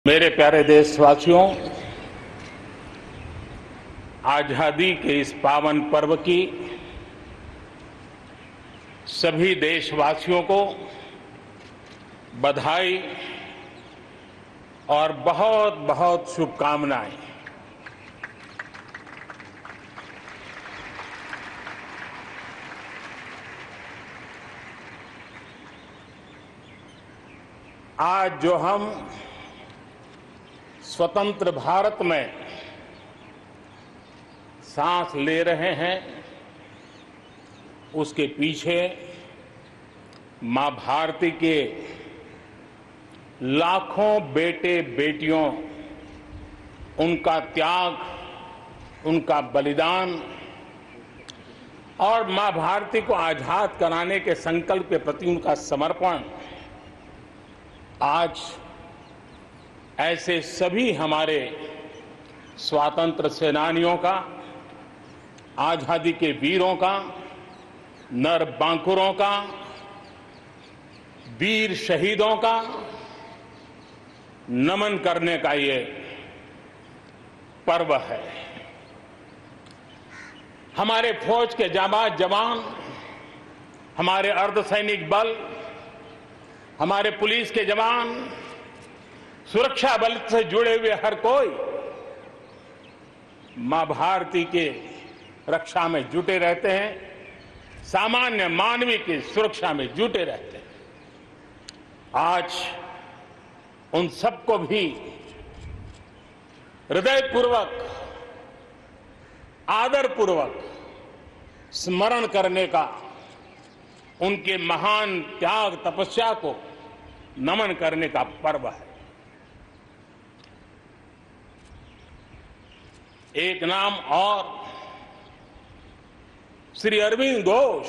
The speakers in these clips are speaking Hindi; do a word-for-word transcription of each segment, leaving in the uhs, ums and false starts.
मेरे प्यारे देशवासियों, आजादी के इस पावन पर्व की सभी देशवासियों को बधाई और बहुत बहुत शुभकामनाएं। आज जो हम स्वतंत्र भारत में सांस ले रहे हैं, उसके पीछे मां भारती के लाखों बेटे बेटियों, उनका त्याग, उनका बलिदान और मां भारती को आजाद कराने के संकल्प के प्रति उनका समर्पण आज ऐसे सभी हमारे स्वातंत्र सेनानियों का, आजादी के वीरों का, नर बांकुरों का, वीर शहीदों का नमन करने का ये पर्व है। हमारे फौज के जाबाज जवान, हमारे अर्धसैनिक बल, हमारे पुलिस के जवान, सुरक्षा बल से जुड़े हुए हर कोई मां भारती के रक्षा में जुटे रहते हैं, सामान्य मानवीय की सुरक्षा में जुटे रहते हैं। आज उन सबको भी हृदयपूर्वक, आदरपूर्वक स्मरण करने का, उनके महान त्याग तपस्या को नमन करने का पर्व है। एक नाम और, श्री अरविंद घोष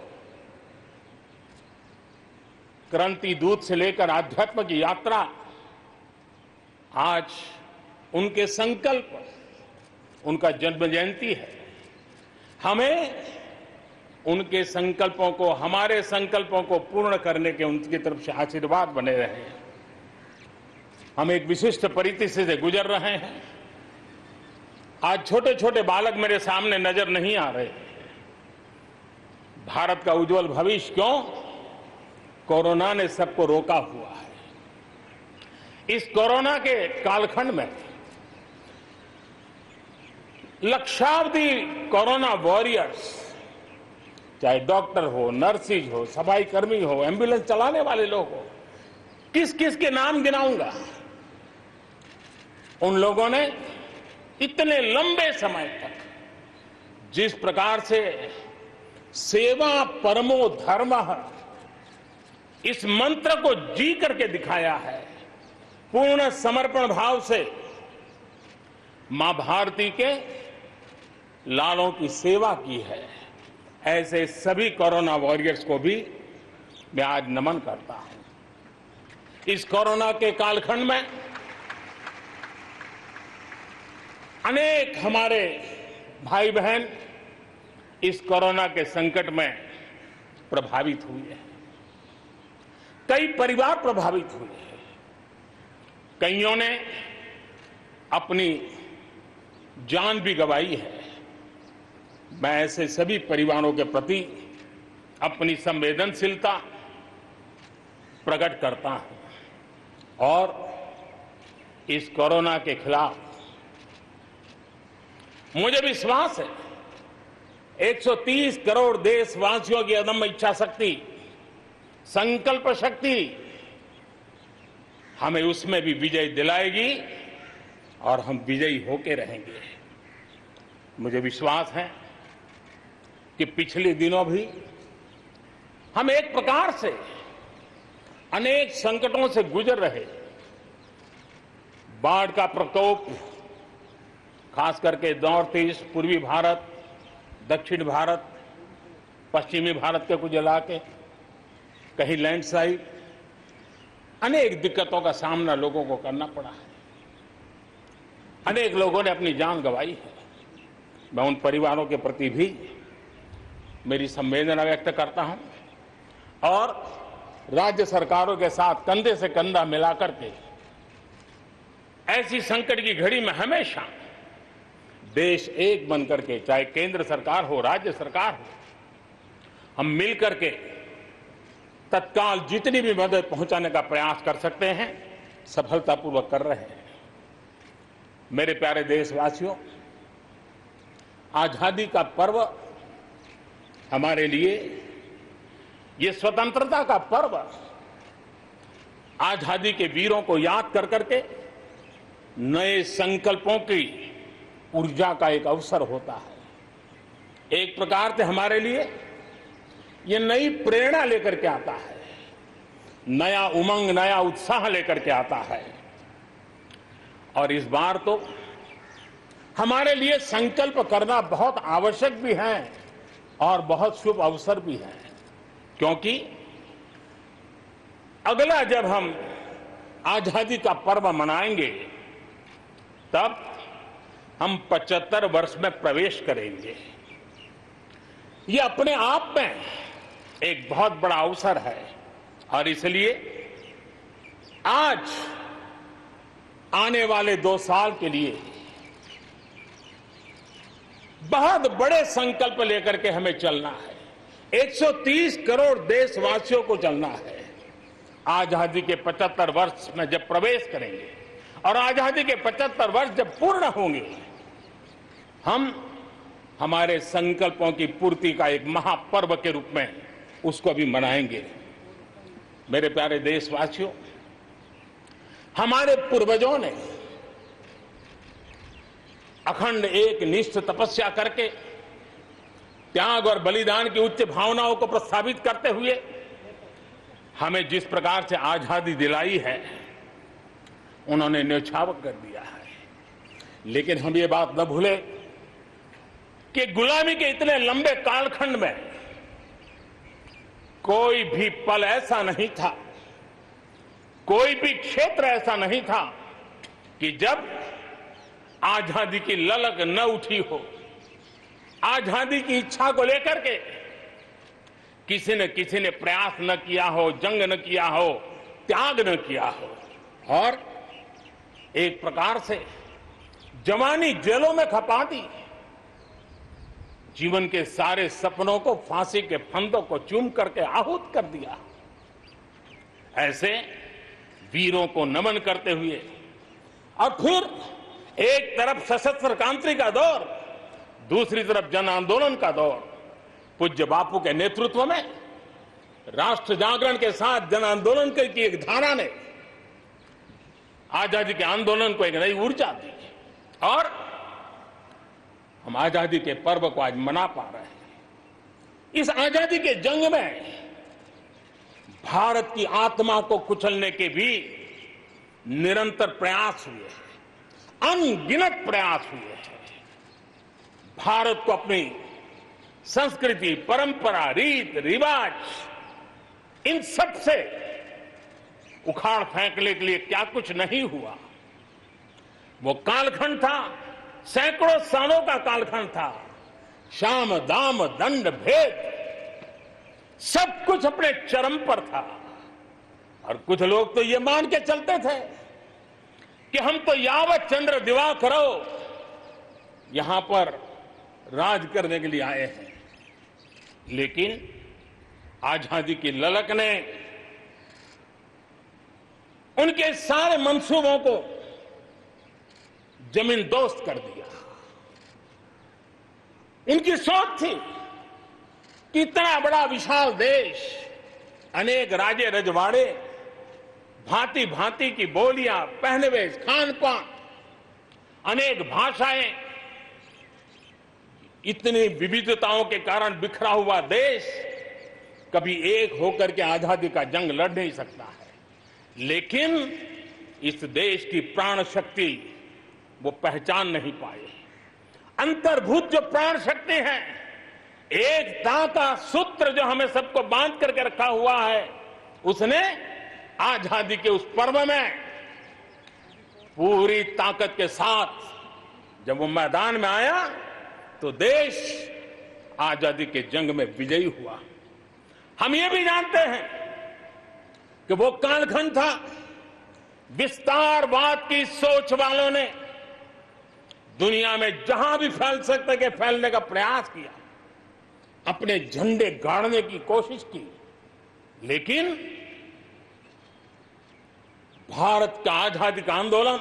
क्रांति दूत से लेकर आध्यात्म की यात्रा, आज उनके संकल्प, उनका जन्म जयंती है। हमें उनके संकल्पों को, हमारे संकल्पों को पूर्ण करने के उनकी तरफ से आशीर्वाद बने रहे। हम एक विशिष्ट परिस्थिति से गुजर रहे हैं। आज छोटे छोटे बालक मेरे सामने नजर नहीं आ रहे। भारत का उज्जवल भविष्य क्यों? कोरोना ने सबको रोका हुआ है। इस कोरोना के कालखंड में लक्षावधि कोरोना वॉरियर्स, चाहे डॉक्टर हो, नर्सिस हो, सफाई कर्मी हो, एम्बुलेंस चलाने वाले लोग हो, किस किस के नाम गिनाऊंगा। उन लोगों ने इतने लंबे समय तक जिस प्रकार से सेवा परमो धर्मः इस मंत्र को जी करके दिखाया है, पूर्ण समर्पण भाव से मां भारती के लालों की सेवा की है, ऐसे सभी कोरोना वॉरियर्स को भी मैं आज नमन करता हूं। इस कोरोना के कालखंड में अनेक हमारे भाई बहन इस कोरोना के संकट में प्रभावित हुए हैं। कई परिवार प्रभावित हुए हैं। कईयों ने अपनी जान भी गंवाई है। मैं ऐसे सभी परिवारों के प्रति अपनी संवेदनशीलता प्रकट करता हूं और इस कोरोना के खिलाफ मुझे विश्वास है एक सौ तीस करोड़ देशवासियों की अदम्य इच्छा शक्ति, संकल्प शक्ति हमें उसमें भी विजय दिलाएगी और हम विजयी होके रहेंगे। मुझे विश्वास है कि पिछले दिनों भी हम एक प्रकार से अनेक संकटों से गुजर रहे। बाढ़ का प्रकोप, खास करके नॉर्थ ईस्ट, पूर्वी भारत, दक्षिण भारत, पश्चिमी भारत के कुछ इलाके, कहीं लैंडस्लाइड, अनेक दिक्कतों का सामना लोगों को करना पड़ा है। अनेक लोगों ने अपनी जान गंवाई है। मैं उन परिवारों के प्रति भी मेरी संवेदना व्यक्त करता हूं और राज्य सरकारों के साथ कंधे से कंधा मिलाकर के ऐसी संकट की घड़ी में हमेशा देश एक बनकर के, चाहे केंद्र सरकार हो, राज्य सरकार हो, हम मिलकर के तत्काल जितनी भी मदद पहुंचाने का प्रयास कर सकते हैं, सफलतापूर्वक कर रहे हैं। मेरे प्यारे देशवासियों, आजादी का पर्व हमारे लिए, ये स्वतंत्रता का पर्व आजादी के वीरों को याद कर करके नए संकल्पों की ऊर्जा का एक अवसर होता है। एक प्रकार से हमारे लिए ये नई प्रेरणा लेकर के आता है, नया उमंग, नया उत्साह लेकर के आता है। और इस बार तो हमारे लिए संकल्प करना बहुत आवश्यक भी है और बहुत शुभ अवसर भी है, क्योंकि अगला जब हम आजादी का पर्व मनाएंगे तब हम पचहत्तर वर्ष में प्रवेश करेंगे। ये अपने आप में एक बहुत बड़ा अवसर है और इसलिए आज आने वाले दो साल के लिए बहुत बड़े संकल्प लेकर के हमें चलना है। एक सौ तीस करोड़ देशवासियों को चलना है। आजादी के पचहत्तर वर्ष में जब प्रवेश करेंगे और आजादी के पचहत्तर वर्ष जब पूर्ण होंगे, हम हमारे संकल्पों की पूर्ति का एक महापर्व के रूप में उसको भी मनाएंगे। मेरे प्यारे देशवासियों, हमारे पूर्वजों ने अखंड एक निष्ठ तपस्या करके त्याग और बलिदान की उच्च भावनाओं को प्रस्तावित करते हुए हमें जिस प्रकार से आजादी दिलाई है, उन्होंने न्यौछावर कर दिया है। लेकिन हम ये बात न भूले कि गुलामी के इतने लंबे कालखंड में कोई भी पल ऐसा नहीं था, कोई भी क्षेत्र ऐसा नहीं था कि जब आजादी की ललक न उठी हो, आजादी की इच्छा को लेकर के किसी न किसी ने प्रयास न किया हो, जंग न किया हो, त्याग न किया हो और एक प्रकार से जवानी जेलों में खपा दी, जीवन के सारे सपनों को, फांसी के फंदों को चूम करके आहूत कर दिया। ऐसे वीरों को नमन करते हुए और फिर एक तरफ सशस्त्र क्रांति का दौर, दूसरी तरफ जन आंदोलन का दौर, पूज्य बापू के नेतृत्व में राष्ट्र जागरण के साथ जन आंदोलन की एक धारा ने आजादी के आंदोलन को एक नई ऊर्जा दी और हम आजादी के पर्व को आज मना पा रहे हैं। इस आजादी के जंग में भारत की आत्मा को कुचलने के भी निरंतर प्रयास हुए हैं, अनगिनत प्रयास हुए हैं। भारत को अपनी संस्कृति, परंपरा, रीत रिवाज, इन सब से उखाड़ फेंकने के लिए क्या कुछ नहीं हुआ। वो कालखंड था, सैकड़ों सालों का कालखंड था। शाम दाम दंड भेद सब कुछ अपने चरम पर था और कुछ लोग तो ये मान के चलते थे कि हम तो यावत चंद्र दिवाकरो यहां पर राज करने के लिए आए हैं। लेकिन आजादी की ललक ने उनके सारे मंसूबों को जमीन दोस्त कर दिया। उनकी सोच थी कि इतना बड़ा विशाल देश, अनेक राजे रजवाड़े, भांति भांति की बोलियां, पहनवेश, खान पान, अनेक भाषाएं, इतनी विविधताओं के कारण बिखरा हुआ देश कभी एक होकर के आजादी का जंग लड़ नहीं सकता है। लेकिन इस देश की प्राण शक्ति वो पहचान नहीं पाए। अंतर्भूत जो प्राण शक्ति है, एकता का सूत्र जो हमें सबको बांध करके रखा हुआ है, उसने आजादी के उस पर्व में पूरी ताकत के साथ जब वो मैदान में आया तो देश आजादी के जंग में विजयी हुआ। हम ये भी जानते हैं कि वो कालखंड था विस्तारवाद की सोच वालों ने दुनिया में जहां भी फैल सकते के फैलने का प्रयास किया, अपने झंडे गाड़ने की कोशिश की, लेकिन भारत का आजादी का आंदोलन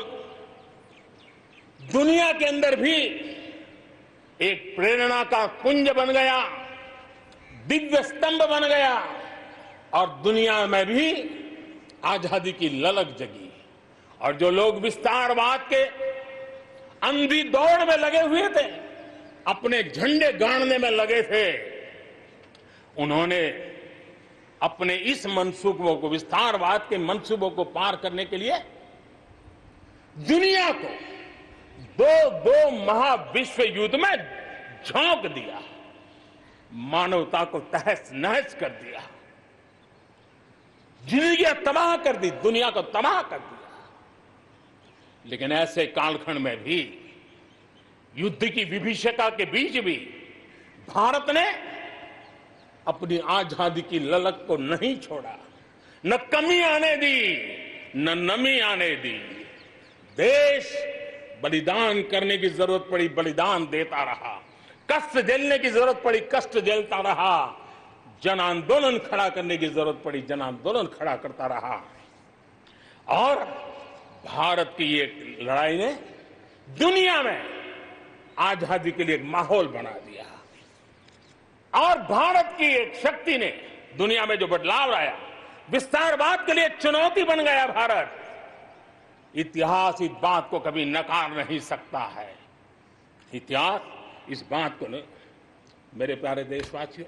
दुनिया के अंदर भी एक प्रेरणा का पुंज बन गया, दिव्य स्तंभ बन गया और दुनिया में भी आजादी की ललक जगी। और जो लोग विस्तारवाद के अंधी दौड़ में लगे हुए थे, अपने झंडे गाड़ने में लगे थे, उन्होंने अपने इस मंसूबों को, विस्तारवाद के मंसूबों को पार करने के लिए दुनिया को दो दो महाविश्व युद्ध में झोंक दिया, मानवता को तहस नहस कर दिया, जिंदगियां तबाह कर दी, दुनिया को तबाह कर दिया। लेकिन ऐसे कालखंड में भी, युद्ध की विभीषिका के बीच भी भारत ने अपनी आजादी की ललक को नहीं छोड़ा, न कमी आने दी न नमी आने दी। देश बलिदान करने की जरूरत पड़ी, बलिदान देता रहा, कष्ट झेलने की जरूरत पड़ी, कष्ट झेलता रहा, जन आंदोलन खड़ा करने की जरूरत पड़ी, जन आंदोलन खड़ा करता रहा। और भारत की ये लड़ाई ने दुनिया में आजादी के लिए एक माहौल बना दिया। और भारत की एक शक्ति ने दुनिया में जो बदलाव लाया, विस्तारवाद के लिए चुनौती बन गया भारत। इतिहास इस बात को कभी नकार नहीं सकता है। इतिहास इस बात को नहीं। मेरे प्यारे देशवासियों,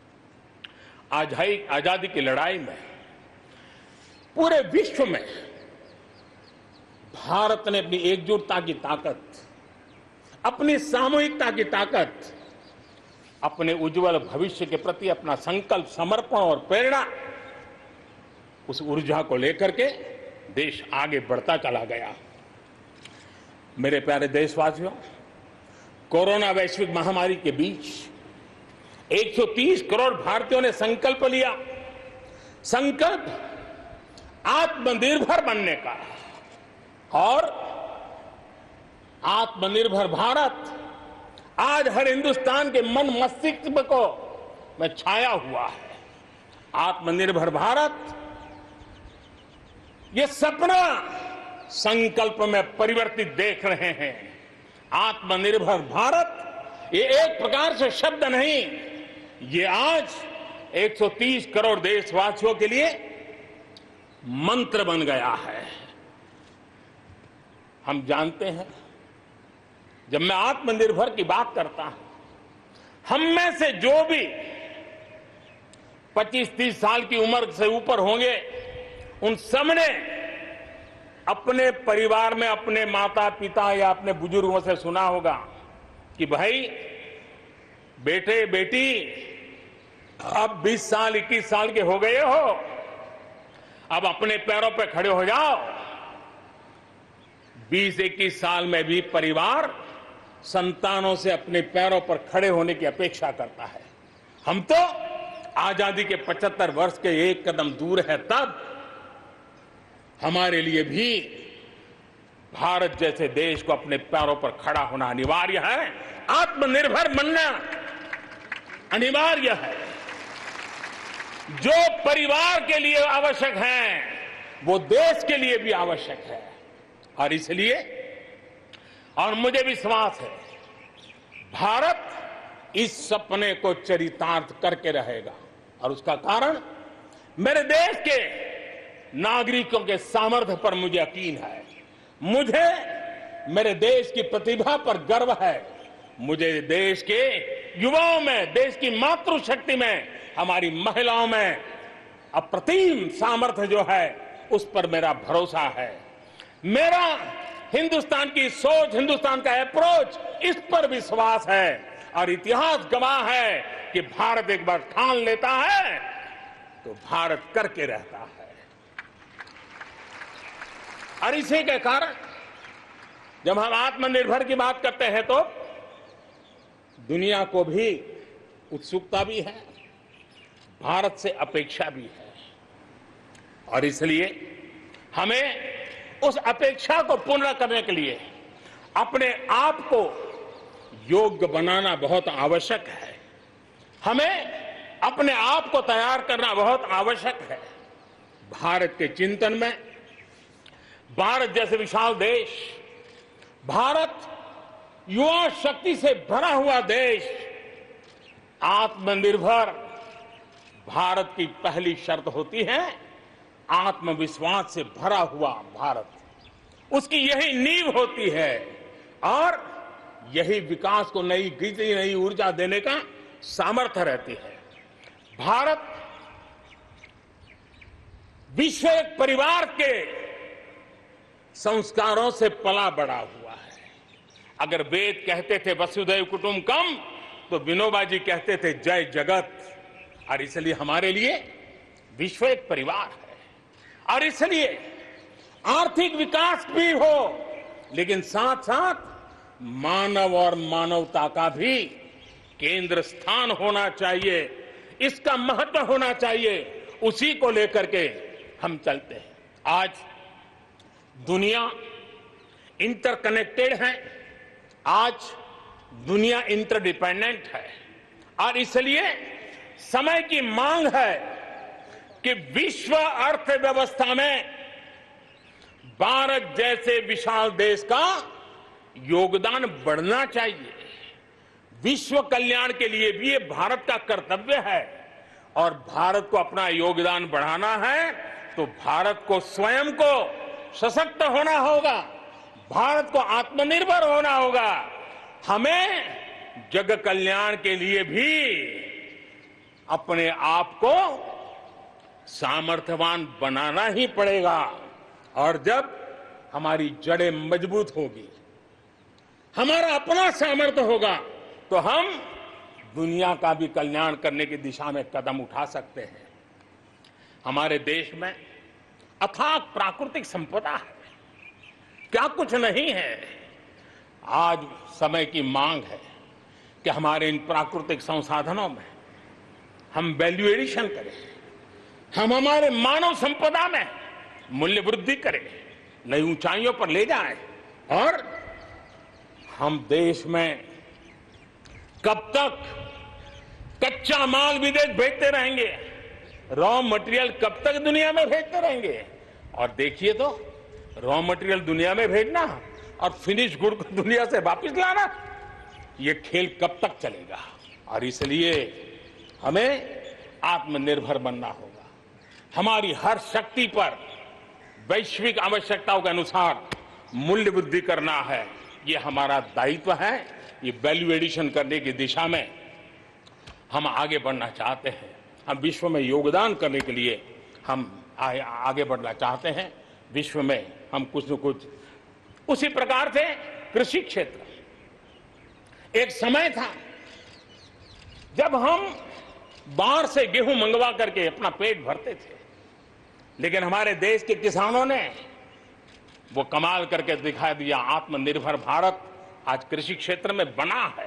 आजादी आजादी की लड़ाई में पूरे विश्व में भारत ने अपनी एकजुटता की ताकत, अपनी सामूहिकता की ताकत, अपने उज्जवल भविष्य के प्रति अपना संकल्प, समर्पण और प्रेरणा, उस ऊर्जा को लेकर के देश आगे बढ़ता चला गया। मेरे प्यारे देशवासियों, कोरोना वैश्विक महामारी के बीच एक सौ तीस करोड़ भारतीयों ने संकल्प लिया, संकल्प आत्मनिर्भर बनने का। और आत्मनिर्भर भारत आज हर हिंदुस्तान के मन मस्तिष्क को में छाया हुआ है। आत्मनिर्भर भारत ये सपना संकल्प में परिवर्तित देख रहे हैं। आत्मनिर्भर भारत ये एक प्रकार से शब्द नहीं, ये आज एक सौ तीस करोड़ देशवासियों के लिए मंत्र बन गया है। हम जानते हैं, जब मैं आत्मनिर्भर की बात करता हूं, हम में से जो भी पच्चीस तीस साल की उम्र से ऊपर होंगे, उन सबने अपने परिवार में अपने माता पिता या अपने बुजुर्गों से सुना होगा कि भाई बेटे बेटी अब बीस साल इक्कीस साल के हो गए हो, अब अपने पैरों पे खड़े हो जाओ। बीस इक्कीस साल में भी परिवार संतानों से अपने पैरों पर खड़े होने की अपेक्षा करता है। हम तो आजादी के पचहत्तर वर्ष के एक कदम दूर है, तब हमारे लिए भी भारत जैसे देश को अपने पैरों पर खड़ा होना अनिवार्य है। आत्मनिर्भर बनना अनिवार्य है। जो परिवार के लिए आवश्यक है, वो देश के लिए भी आवश्यक है। और इसलिए, और मुझे विश्वास है, भारत इस सपने को चरितार्थ करके रहेगा। और उसका कारण मेरे देश के नागरिकों के सामर्थ्य पर मुझे यकीन है। मुझे मेरे देश की प्रतिभा पर गर्व है। मुझे देश के युवाओं में, देश की मातृशक्ति में, हमारी महिलाओं में अप्रतिम सामर्थ्य जो है, उस पर मेरा भरोसा है। मेरा हिंदुस्तान की सोच, हिंदुस्तान का अप्रोच, इस पर विश्वास है। और इतिहास गवाह है कि भारत एक बार ठान लेता है तो भारत करके रहता है। और इसी के कारण जब हम आत्मनिर्भर की बात करते हैं तो दुनिया को भी उत्सुकता भी है, भारत से अपेक्षा भी है। और इसलिए हमें उस अपेक्षा को पूर्ण करने के लिए अपने आप को योग्य बनाना बहुत आवश्यक है। हमें अपने आप को तैयार करना बहुत आवश्यक है। भारत के चिंतन में भारत जैसे विशाल देश, भारत युवा शक्ति से भरा हुआ देश, आत्मनिर्भर भारत की पहली शर्त होती है आत्मविश्वास से भरा हुआ भारत। उसकी यही नींव होती है और यही विकास को नई गति, नई ऊर्जा देने का सामर्थ्य रहती है। भारत विश्व एक परिवार के संस्कारों से पला बड़ा हुआ है। अगर वेद कहते थे वसुधैव कुटुंबकम, तो विनोबा जी कहते थे जय जगत। और इसलिए हमारे लिए विश्व एक परिवार है और इसलिए आर्थिक विकास भी हो, लेकिन साथ साथ मानव और मानवता का भी केंद्र स्थान होना चाहिए, इसका महत्व होना चाहिए। उसी को लेकर के हम चलते हैं। आज दुनिया इंटरकनेक्टेड है, आज दुनिया इंटरडिपेंडेंट है और इसलिए समय की मांग है कि विश्व अर्थव्यवस्था में भारत जैसे विशाल देश का योगदान बढ़ना चाहिए। विश्व कल्याण के लिए भी ये भारत का कर्तव्य है और भारत को अपना योगदान बढ़ाना है तो भारत को स्वयं को सशक्त होना होगा, भारत को आत्मनिर्भर होना होगा। हमें जग कल्याण के लिए भी अपने आप को सामर्थ्यवान बनाना ही पड़ेगा और जब हमारी जड़ें मजबूत होगी, हमारा अपना सामर्थ्य होगा, तो हम दुनिया का भी कल्याण करने की दिशा में कदम उठा सकते हैं। हमारे देश में अथाक प्राकृतिक संपदा है, क्या कुछ नहीं है। आज समय की मांग है कि हमारे इन प्राकृतिक संसाधनों में हम वैल्यू एडिशन करें, हम हमारे मानव संपदा में मूल्य वृद्धि करें, नई ऊंचाइयों पर ले जाएं और हम देश में कब तक कच्चा माल विदेश भेजते रहेंगे, रॉ मटेरियल कब तक दुनिया में भेजते रहेंगे। और देखिए तो रॉ मटेरियल दुनिया में भेजना और फिनिश गुड को दुनिया से वापस लाना, ये खेल कब तक चलेगा। और इसलिए हमें आत्मनिर्भर बनना होगा। हमारी हर शक्ति पर वैश्विक आवश्यकताओं के अनुसार मूल्य वृद्धि करना है, ये हमारा दायित्व है। ये वैल्यू एडिशन करने की दिशा में हम आगे बढ़ना चाहते हैं। हम विश्व में योगदान करने के लिए हम आगे बढ़ना चाहते हैं। विश्व में हम कुछ न कुछ, उसी प्रकार से कृषि क्षेत्र, एक समय था जब हम बाहर से गेहूं मंगवा करके अपना पेट भरते थे, लेकिन हमारे देश के किसानों ने वो कमाल करके दिखा दिया। आत्मनिर्भर भारत आज कृषि क्षेत्र में बना है।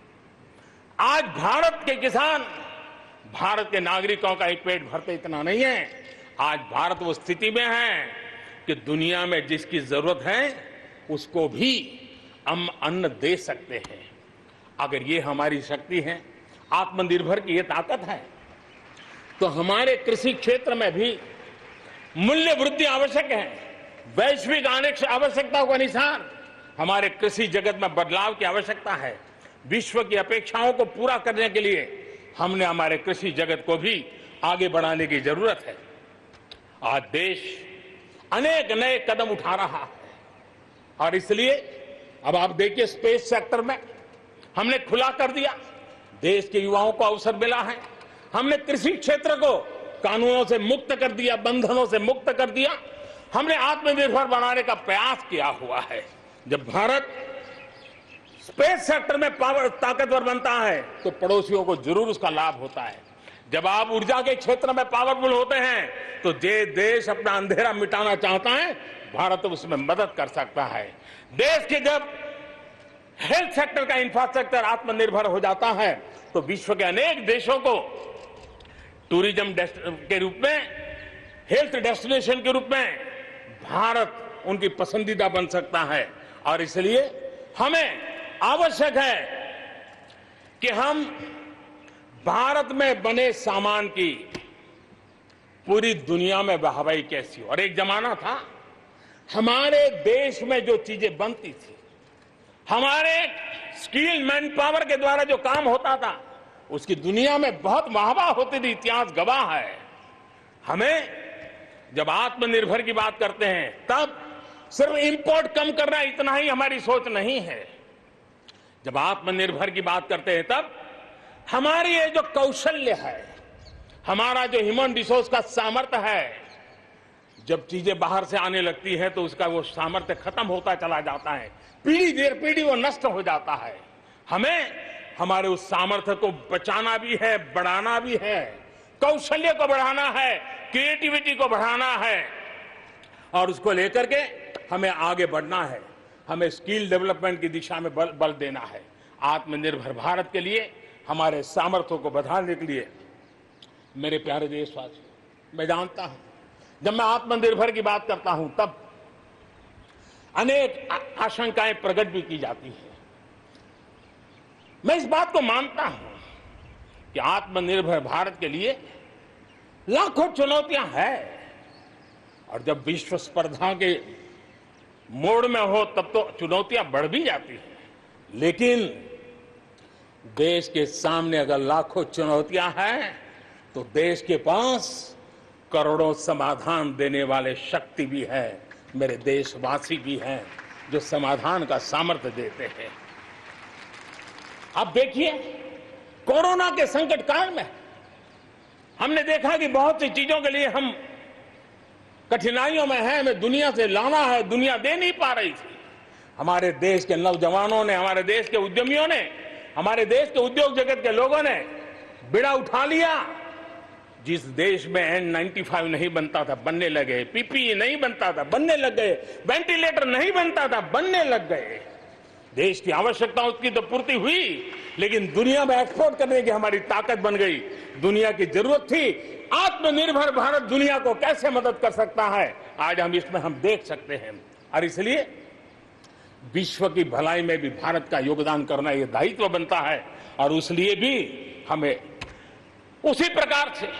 आज भारत के किसान, भारत के नागरिकों का एक पेट भरते इतना नहीं है। आज भारत वो स्थिति में है कि दुनिया में जिसकी जरूरत है उसको भी हम अन्न दे सकते हैं। अगर ये हमारी शक्ति है, आत्मनिर्भर की ये ताकत है, तो हमारे कृषि क्षेत्र में भी मूल्य वृद्धि आवश्यक है। वैश्विक आवश्यकताओं के अनुसार हमारे कृषि जगत में बदलाव की आवश्यकता है। विश्व की अपेक्षाओं को पूरा करने के लिए हमने हमारे कृषि जगत को भी आगे बढ़ाने की जरूरत है। आज देश अनेक नए कदम उठा रहा है और इसलिए अब आप देखिए स्पेस सेक्टर में हमने खुला कर दिया, देश के युवाओं को अवसर मिला है। हमने कृषि क्षेत्र को कानूनों से मुक्त कर दिया, बंधनों से मुक्त कर दिया। हमने आत्मनिर्भर बनाने का प्रयास किया हुआ है। जब भारत स्पेस सेक्टर में पावर ताकतवर बनता है तो पड़ोसियों को जरूर उसका लाभ होता है। जब आप ऊर्जा के क्षेत्र में पावरफुल होते हैं तो जे देश अपना अंधेरा मिटाना चाहता है, भारत उसमें मदद कर सकता है। देश के जब हेल्थ सेक्टर का इंफ्रास्ट्रक्चर आत्मनिर्भर हो जाता है तो विश्व के अनेक देशों को टूरिज्म के रूप में, हेल्थ डेस्टिनेशन के रूप में भारत उनकी पसंदीदा बन सकता है। और इसलिए हमें आवश्यक है कि हम भारत में बने सामान की पूरी दुनिया में वाहवाही कैसी हो। और एक जमाना था हमारे देश में जो चीजें बनती थी, हमारे स्किल मैन पावर के द्वारा जो काम होता था, उसकी दुनिया में बहुत वाहवाह होती थी, इतिहास गवाह है। हमें जब आत्मनिर्भर की बात करते हैं तब सिर्फ इंपोर्ट कम करना इतना ही हमारी सोच नहीं है। जब आत्मनिर्भर की बात करते हैं तब हमारी ये जो कौशल्य है, हमारा जो ह्यूमन रिसोर्स का सामर्थ्य है, जब चीजें बाहर से आने लगती हैं तो उसका वो सामर्थ्य खत्म होता चला जाता है, पीढ़ी दर पीढ़ी वो नष्ट हो जाता है। हमें हमारे उस सामर्थ्य को बचाना भी है, बढ़ाना भी है, कौशल्य को बढ़ाना है, क्रिएटिविटी को बढ़ाना है और उसको लेकर के हमें आगे बढ़ना है। हमें स्किल डेवलपमेंट की दिशा में बल, बल देना है। आत्मनिर्भर भारत के लिए, हमारे सामर्थ्य को बढ़ाने के लिए मेरे प्यारे देशवासियों, मैं जानता हूं जब मैं आत्मनिर्भर की बात करता हूं तब अनेक आशंकाएं प्रकट भी की जाती हैं। मैं इस बात को मानता हूं कि आत्मनिर्भर भारत के लिए लाखों चुनौतियां हैं और जब विश्व स्पर्धा के मोड़ में हो तब तो चुनौतियां बढ़ भी जाती हैं, लेकिन देश के सामने अगर लाखों चुनौतियां हैं तो देश के पास करोड़ों समाधान देने वाले शक्ति भी है, मेरे देशवासी भी हैं जो समाधान का सामर्थ्य देते हैं। अब देखिए, कोरोना के संकट काल में हमने देखा कि बहुत सी चीजों के लिए हम कठिनाइयों में हैं, हमें दुनिया से लाना है, दुनिया दे नहीं पा रही थी। हमारे देश के नौजवानों ने, हमारे देश के उद्यमियों ने, हमारे देश के उद्योग जगत के लोगों ने बिड़ा उठा लिया। जिस देश में एन नाइंटी फाइव नहीं बनता था बनने लगे, पीपीई नहीं बनता था बनने लग गए, वेंटिलेटर नहीं बनता था बनने लग गए। देश की आवश्यकताओं की तो पूर्ति हुई, लेकिन दुनिया में एक्सपोर्ट करने की हमारी ताकत बन गई। दुनिया की जरूरत थी, आत्मनिर्भर भारत दुनिया को कैसे मदद कर सकता है, आज हम इसमें हम देख सकते हैं। और इसलिए विश्व की भलाई में भी भारत का योगदान करना ये दायित्व बनता है और उसलिए भी हमें उसी प्रकार से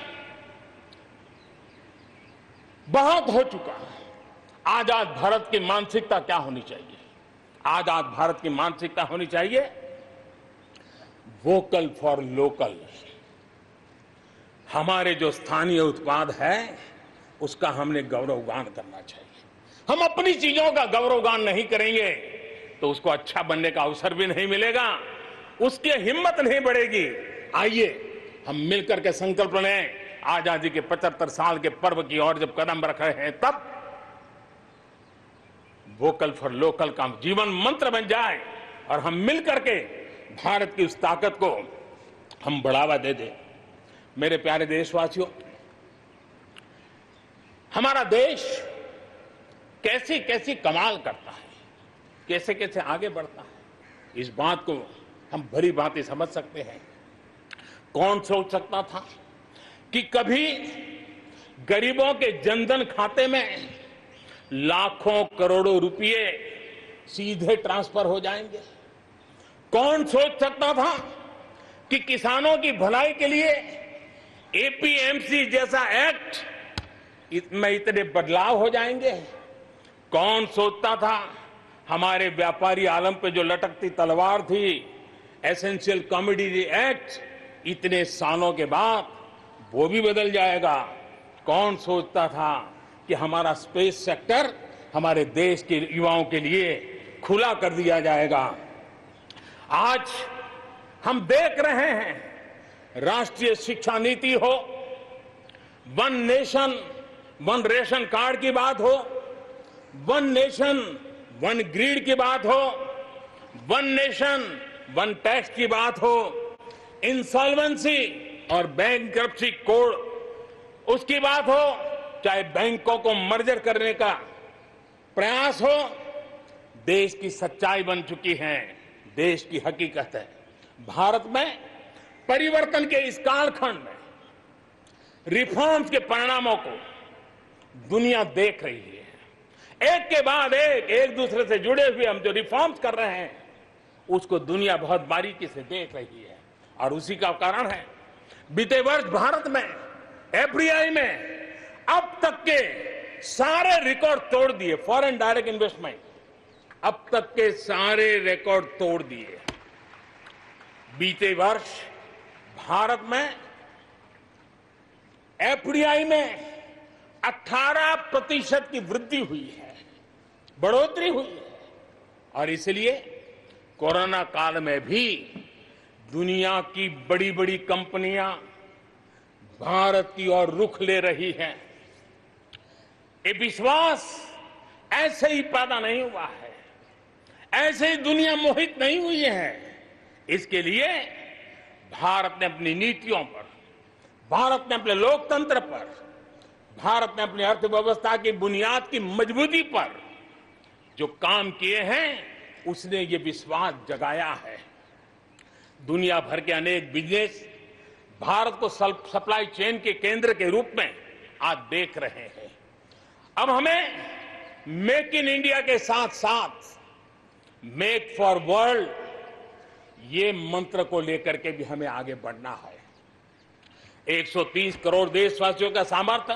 बहुत हो चुका है। आजाद भारत की मानसिकता क्या होनी चाहिए? आजाद भारत की मानसिकता होनी चाहिए वोकल फॉर लोकल। हमारे जो स्थानीय उत्पाद है उसका हमने गौरवगान करना चाहिए। हम अपनी चीजों का गौरवगान नहीं करेंगे तो उसको अच्छा बनने का अवसर भी नहीं मिलेगा, उसकी हिम्मत नहीं बढ़ेगी। आइए हम मिलकर के संकल्प लें, आजादी के पचहत्तर साल के पर्व की ओर जब कदम रख रहे हैं तब वोकल फॉर लोकल का जीवन मंत्र बन जाए और हम मिलकर के भारत की उस ताकत को हम बढ़ावा दे दें। मेरे प्यारे देशवासियों, हमारा देश कैसी कैसी कमाल करता है, कैसे कैसे आगे बढ़ता है, इस बात को हम भली भांति समझ सकते हैं। कौन सोच सकता था कि कभी गरीबों के जनधन खाते में लाखों करोड़ों रुपए सीधे ट्रांसफर हो जाएंगे? कौन सोच सकता था कि किसानों की भलाई के लिए एपीएमसी जैसा एक्ट इसमें इतने बदलाव हो जाएंगे? कौन सोचता था हमारे व्यापारी आलम पे जो लटकती तलवार थी, एसेंशियल कमोडिटी एक्ट, इतने सालों के बाद वो भी बदल जाएगा? कौन सोचता था कि हमारा स्पेस सेक्टर हमारे देश के युवाओं के लिए खुला कर दिया जाएगा? आज हम देख रहे हैं, राष्ट्रीय शिक्षा नीति हो, one nation one ration card की बात हो, वन नेशन वन ग्रिड की बात हो, वन नेशन वन टैक्स की बात हो, इंसॉल्वेंसी और बैंकरप्सी कोड उसकी बात हो, चाहे बैंकों को मर्जर करने का प्रयास हो, देश की सच्चाई बन चुकी है, देश की हकीकत है। भारत में परिवर्तन के इस कालखंड में रिफॉर्म्स के परिणामों को दुनिया देख रही है। एक के बाद एक एक दूसरे से जुड़े हुए हम जो रिफॉर्म्स कर रहे हैं उसको दुनिया बहुत बारीकी से देख रही है और उसी का कारण है बीते वर्ष भारत में एफडीआई में अब तक के सारे रिकॉर्ड तोड़ दिए। फॉरेन डायरेक्ट इन्वेस्टमेंट अब तक के सारे रिकॉर्ड तोड़ दिए। बीते वर्ष भारत में एफडीआई में अठारह प्रतिशत की वृद्धि हुई है, बढ़ोतरी हुई है और इसलिए कोरोना काल में भी दुनिया की बड़ी बड़ी कंपनियां भारत की ओर रुख ले रही हैं। ये विश्वास ऐसे ही पैदा नहीं हुआ है, ऐसे ही दुनिया मोहित नहीं हुई है। इसके लिए भारत ने अपनी नीतियों पर, भारत ने अपने लोकतंत्र पर, भारत ने अपनी अर्थव्यवस्था की बुनियाद की मजबूती पर जो काम किए हैं उसने ये विश्वास जगाया है। दुनिया भर के अनेक बिजनेस भारत को सप्लाई चेन के केंद्र के रूप में आज देख रहे हैं। अब हमें मेक इन इंडिया के साथ साथ मेक फॉर वर्ल्ड ये मंत्र को लेकर के भी हमें आगे बढ़ना है। एक सौ तीस करोड़ देशवासियों का सामर्थ्य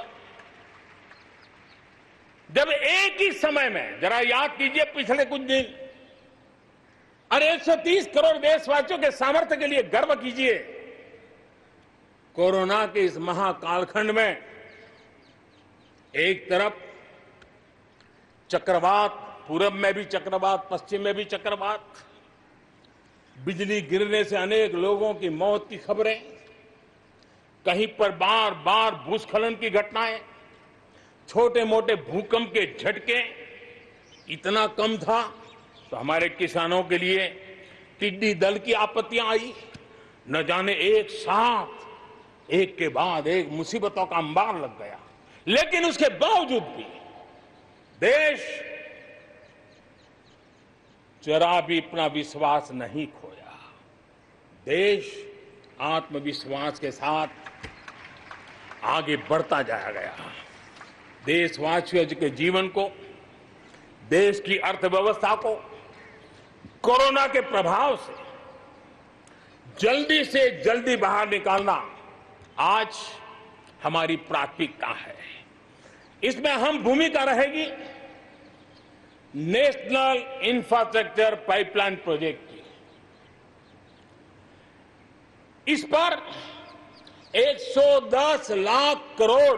जब एक ही समय में, जरा याद कीजिए पिछले कुछ दिन, और एक सौ तीस करोड़ देशवासियों के सामर्थ्य के लिए गर्व कीजिए। कोरोना के इस महाकालखंड में एक तरफ चक्रवात, पूरब में भी चक्रवात, पश्चिम में भी चक्रवात, बिजली गिरने से अनेक लोगों की मौत की खबरें, कहीं पर बार बार भूस्खलन की घटनाएं, छोटे मोटे भूकंप के झटके, इतना कम था तो हमारे किसानों के लिए टिड्डी दल की आपत्तियां आई। न जाने एक साथ एक के बाद एक मुसीबतों का अंबार लग गया, लेकिन उसके बावजूद भी देश जरा भी अपना विश्वास नहीं खोया। देश आत्मविश्वास के साथ आगे बढ़ता जाया गया। देशवासियों के जीवन को, देश की अर्थव्यवस्था को कोरोना के प्रभाव से जल्दी से जल्दी बाहर निकालना आज हमारी प्राथमिकता है। इसमें अहम भूमिका रहेगी नेशनल इंफ्रास्ट्रक्चर पाइपलाइन प्रोजेक्ट की। इस पर एक सौ दस लाख करोड़,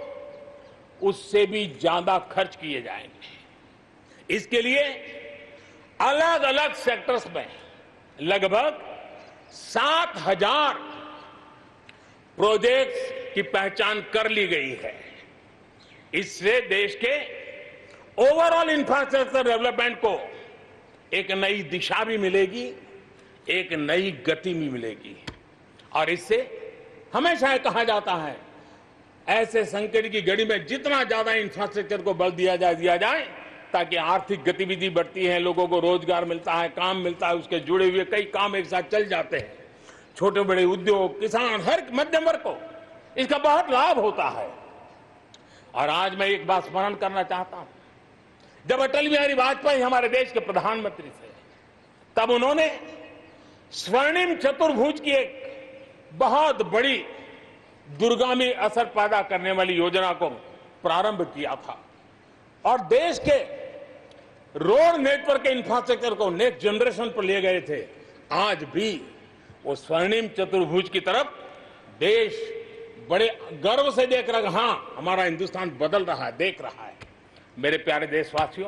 उससे भी ज्यादा खर्च किए जाएंगे। इसके लिए अलग अलग सेक्टर्स में लगभग सात हजार प्रोजेक्ट्स की पहचान कर ली गई है। इससे देश के ओवरऑल इंफ्रास्ट्रक्चर डेवलपमेंट को एक नई दिशा भी मिलेगी, एक नई गति भी मिलेगी। और इससे हमेशा ये कहा जाता है, ऐसे संकट की घड़ी में जितना ज्यादा इंफ्रास्ट्रक्चर को बल दिया जाए दिया जाए ताकि आर्थिक गतिविधि बढ़ती है, लोगों को रोजगार मिलता है, काम मिलता है, उसके जुड़े हुए कई काम एक साथ चल जाते हैं। छोटे बड़े उद्योग, किसान, हर मध्यम वर्ग को इसका बहुत लाभ होता है। और आज मैं एक बात स्मरण करना चाहता हूं, जब अटल बिहारी वाजपेयी हमारे देश के प्रधानमंत्री थे, तब उन्होंने स्वर्णिम चतुर्भुज की एक बहुत बड़ी दूरगामी असर पैदा करने वाली योजना को प्रारंभ किया था और देश के रोड नेटवर्क के इंफ्रास्ट्रक्चर को नेक्स्ट जनरेशन पर ले गए थे। आज भी वो स्वर्णिम चतुर्भुज की तरफ देश बड़े गर्व से देख रहा है। हाँ, हमारा हिंदुस्तान बदल रहा है, देख रहा है। मेरे प्यारे देशवासियों,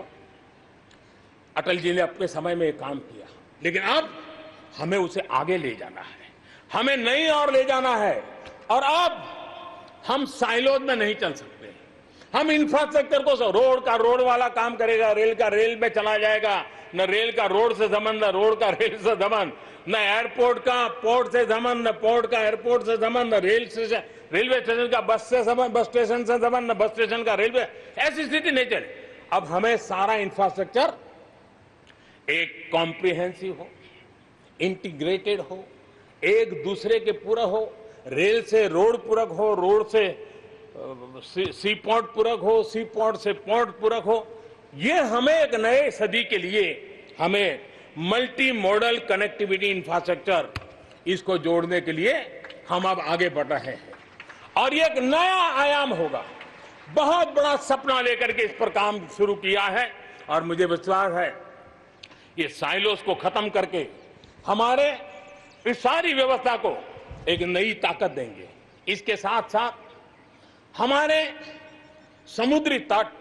अटल जी ने अपने समय में एक काम किया, लेकिन अब हमें उसे आगे ले जाना है, हमें नई ओर ले जाना है। और अब हम साइलोज में नहीं चल सकते। हम इंफ्रास्ट्रक्चर को, रोड का रोड वाला काम करेगा, रेल का रेल में चला जाएगा, न रेल का रोड से संबंध, न रोड का रेल से संबंध, न एयरपोर्ट का पोर्ट से संबंध, न पोर्ट का एयरपोर्ट से संबंध, न रेल से रेलवे स्टेशन का बस से संबंध, बस स्टेशन से संबंध, न बस स्टेशन का रेलवे। ऐसी स्थिति नहीं चले। अब हमें सारा इंफ्रास्ट्रक्चर एक कॉम्प्रिहेंसिव हो, इंटीग्रेटेड हो, एक दूसरे के पूरक हो। रेल से रोड पूरक हो, रोड से सी पोर्ट पूरक हो, सी पोर्ट से पोर्ट पूरक हो। ये हमें एक नए सदी के लिए हमें मल्टी मॉडल कनेक्टिविटी इंफ्रास्ट्रक्चर इसको जोड़ने के लिए हम अब आगे बढ़ रहे हैं और ये एक नया आयाम होगा। बहुत बड़ा सपना लेकर के इस पर काम शुरू किया है और मुझे विश्वास है ये साइलोस को खत्म करके हमारे इस सारी व्यवस्था को एक नई ताकत देंगे। इसके साथ साथ हमारे समुद्री तट,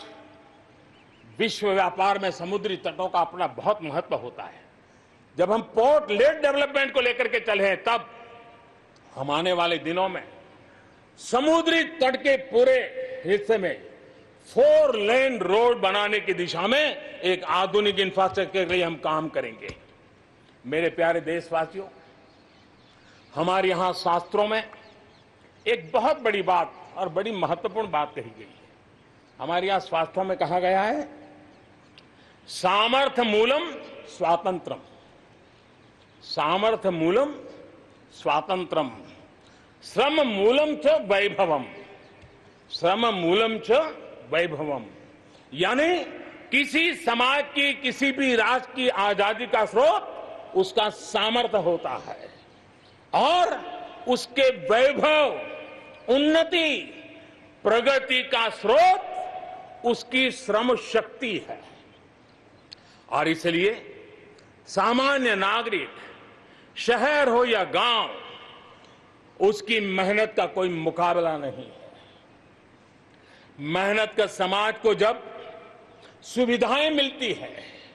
विश्व व्यापार में समुद्री तटों का अपना बहुत महत्व होता है। जब हम पोर्ट लेड डेवलपमेंट को लेकर के चले हैं तब हम आने वाले दिनों में समुद्री तट के पूरे हिस्से में फोर लेन रोड बनाने की दिशा में एक आधुनिक इंफ्रास्ट्रक्चर के लिए हम काम करेंगे। मेरे प्यारे देशवासियों, हमारे यहां शास्त्रों में एक बहुत बड़ी बात और बड़ी महत्वपूर्ण बात कही गई है। हमारे यहां शास्त्रों में कहा गया है, सामर्थ्य मूलम स्वातंत्रम, सामर्थ्य मूलम स्वातंत्रम, श्रम मूलम च वैभवम, श्रम मूलम च वैभवम। यानी किसी समाज की, किसी भी राष्ट्र की आजादी का स्रोत उसका सामर्थ्य होता है और उसके वैभव, उन्नति, प्रगति का स्रोत उसकी श्रम शक्ति है। और इसलिए सामान्य नागरिक, शहर हो या गांव, उसकी मेहनत का कोई मुकाबला नहीं है। मेहनत का समाज को जब सुविधाएं मिलती है,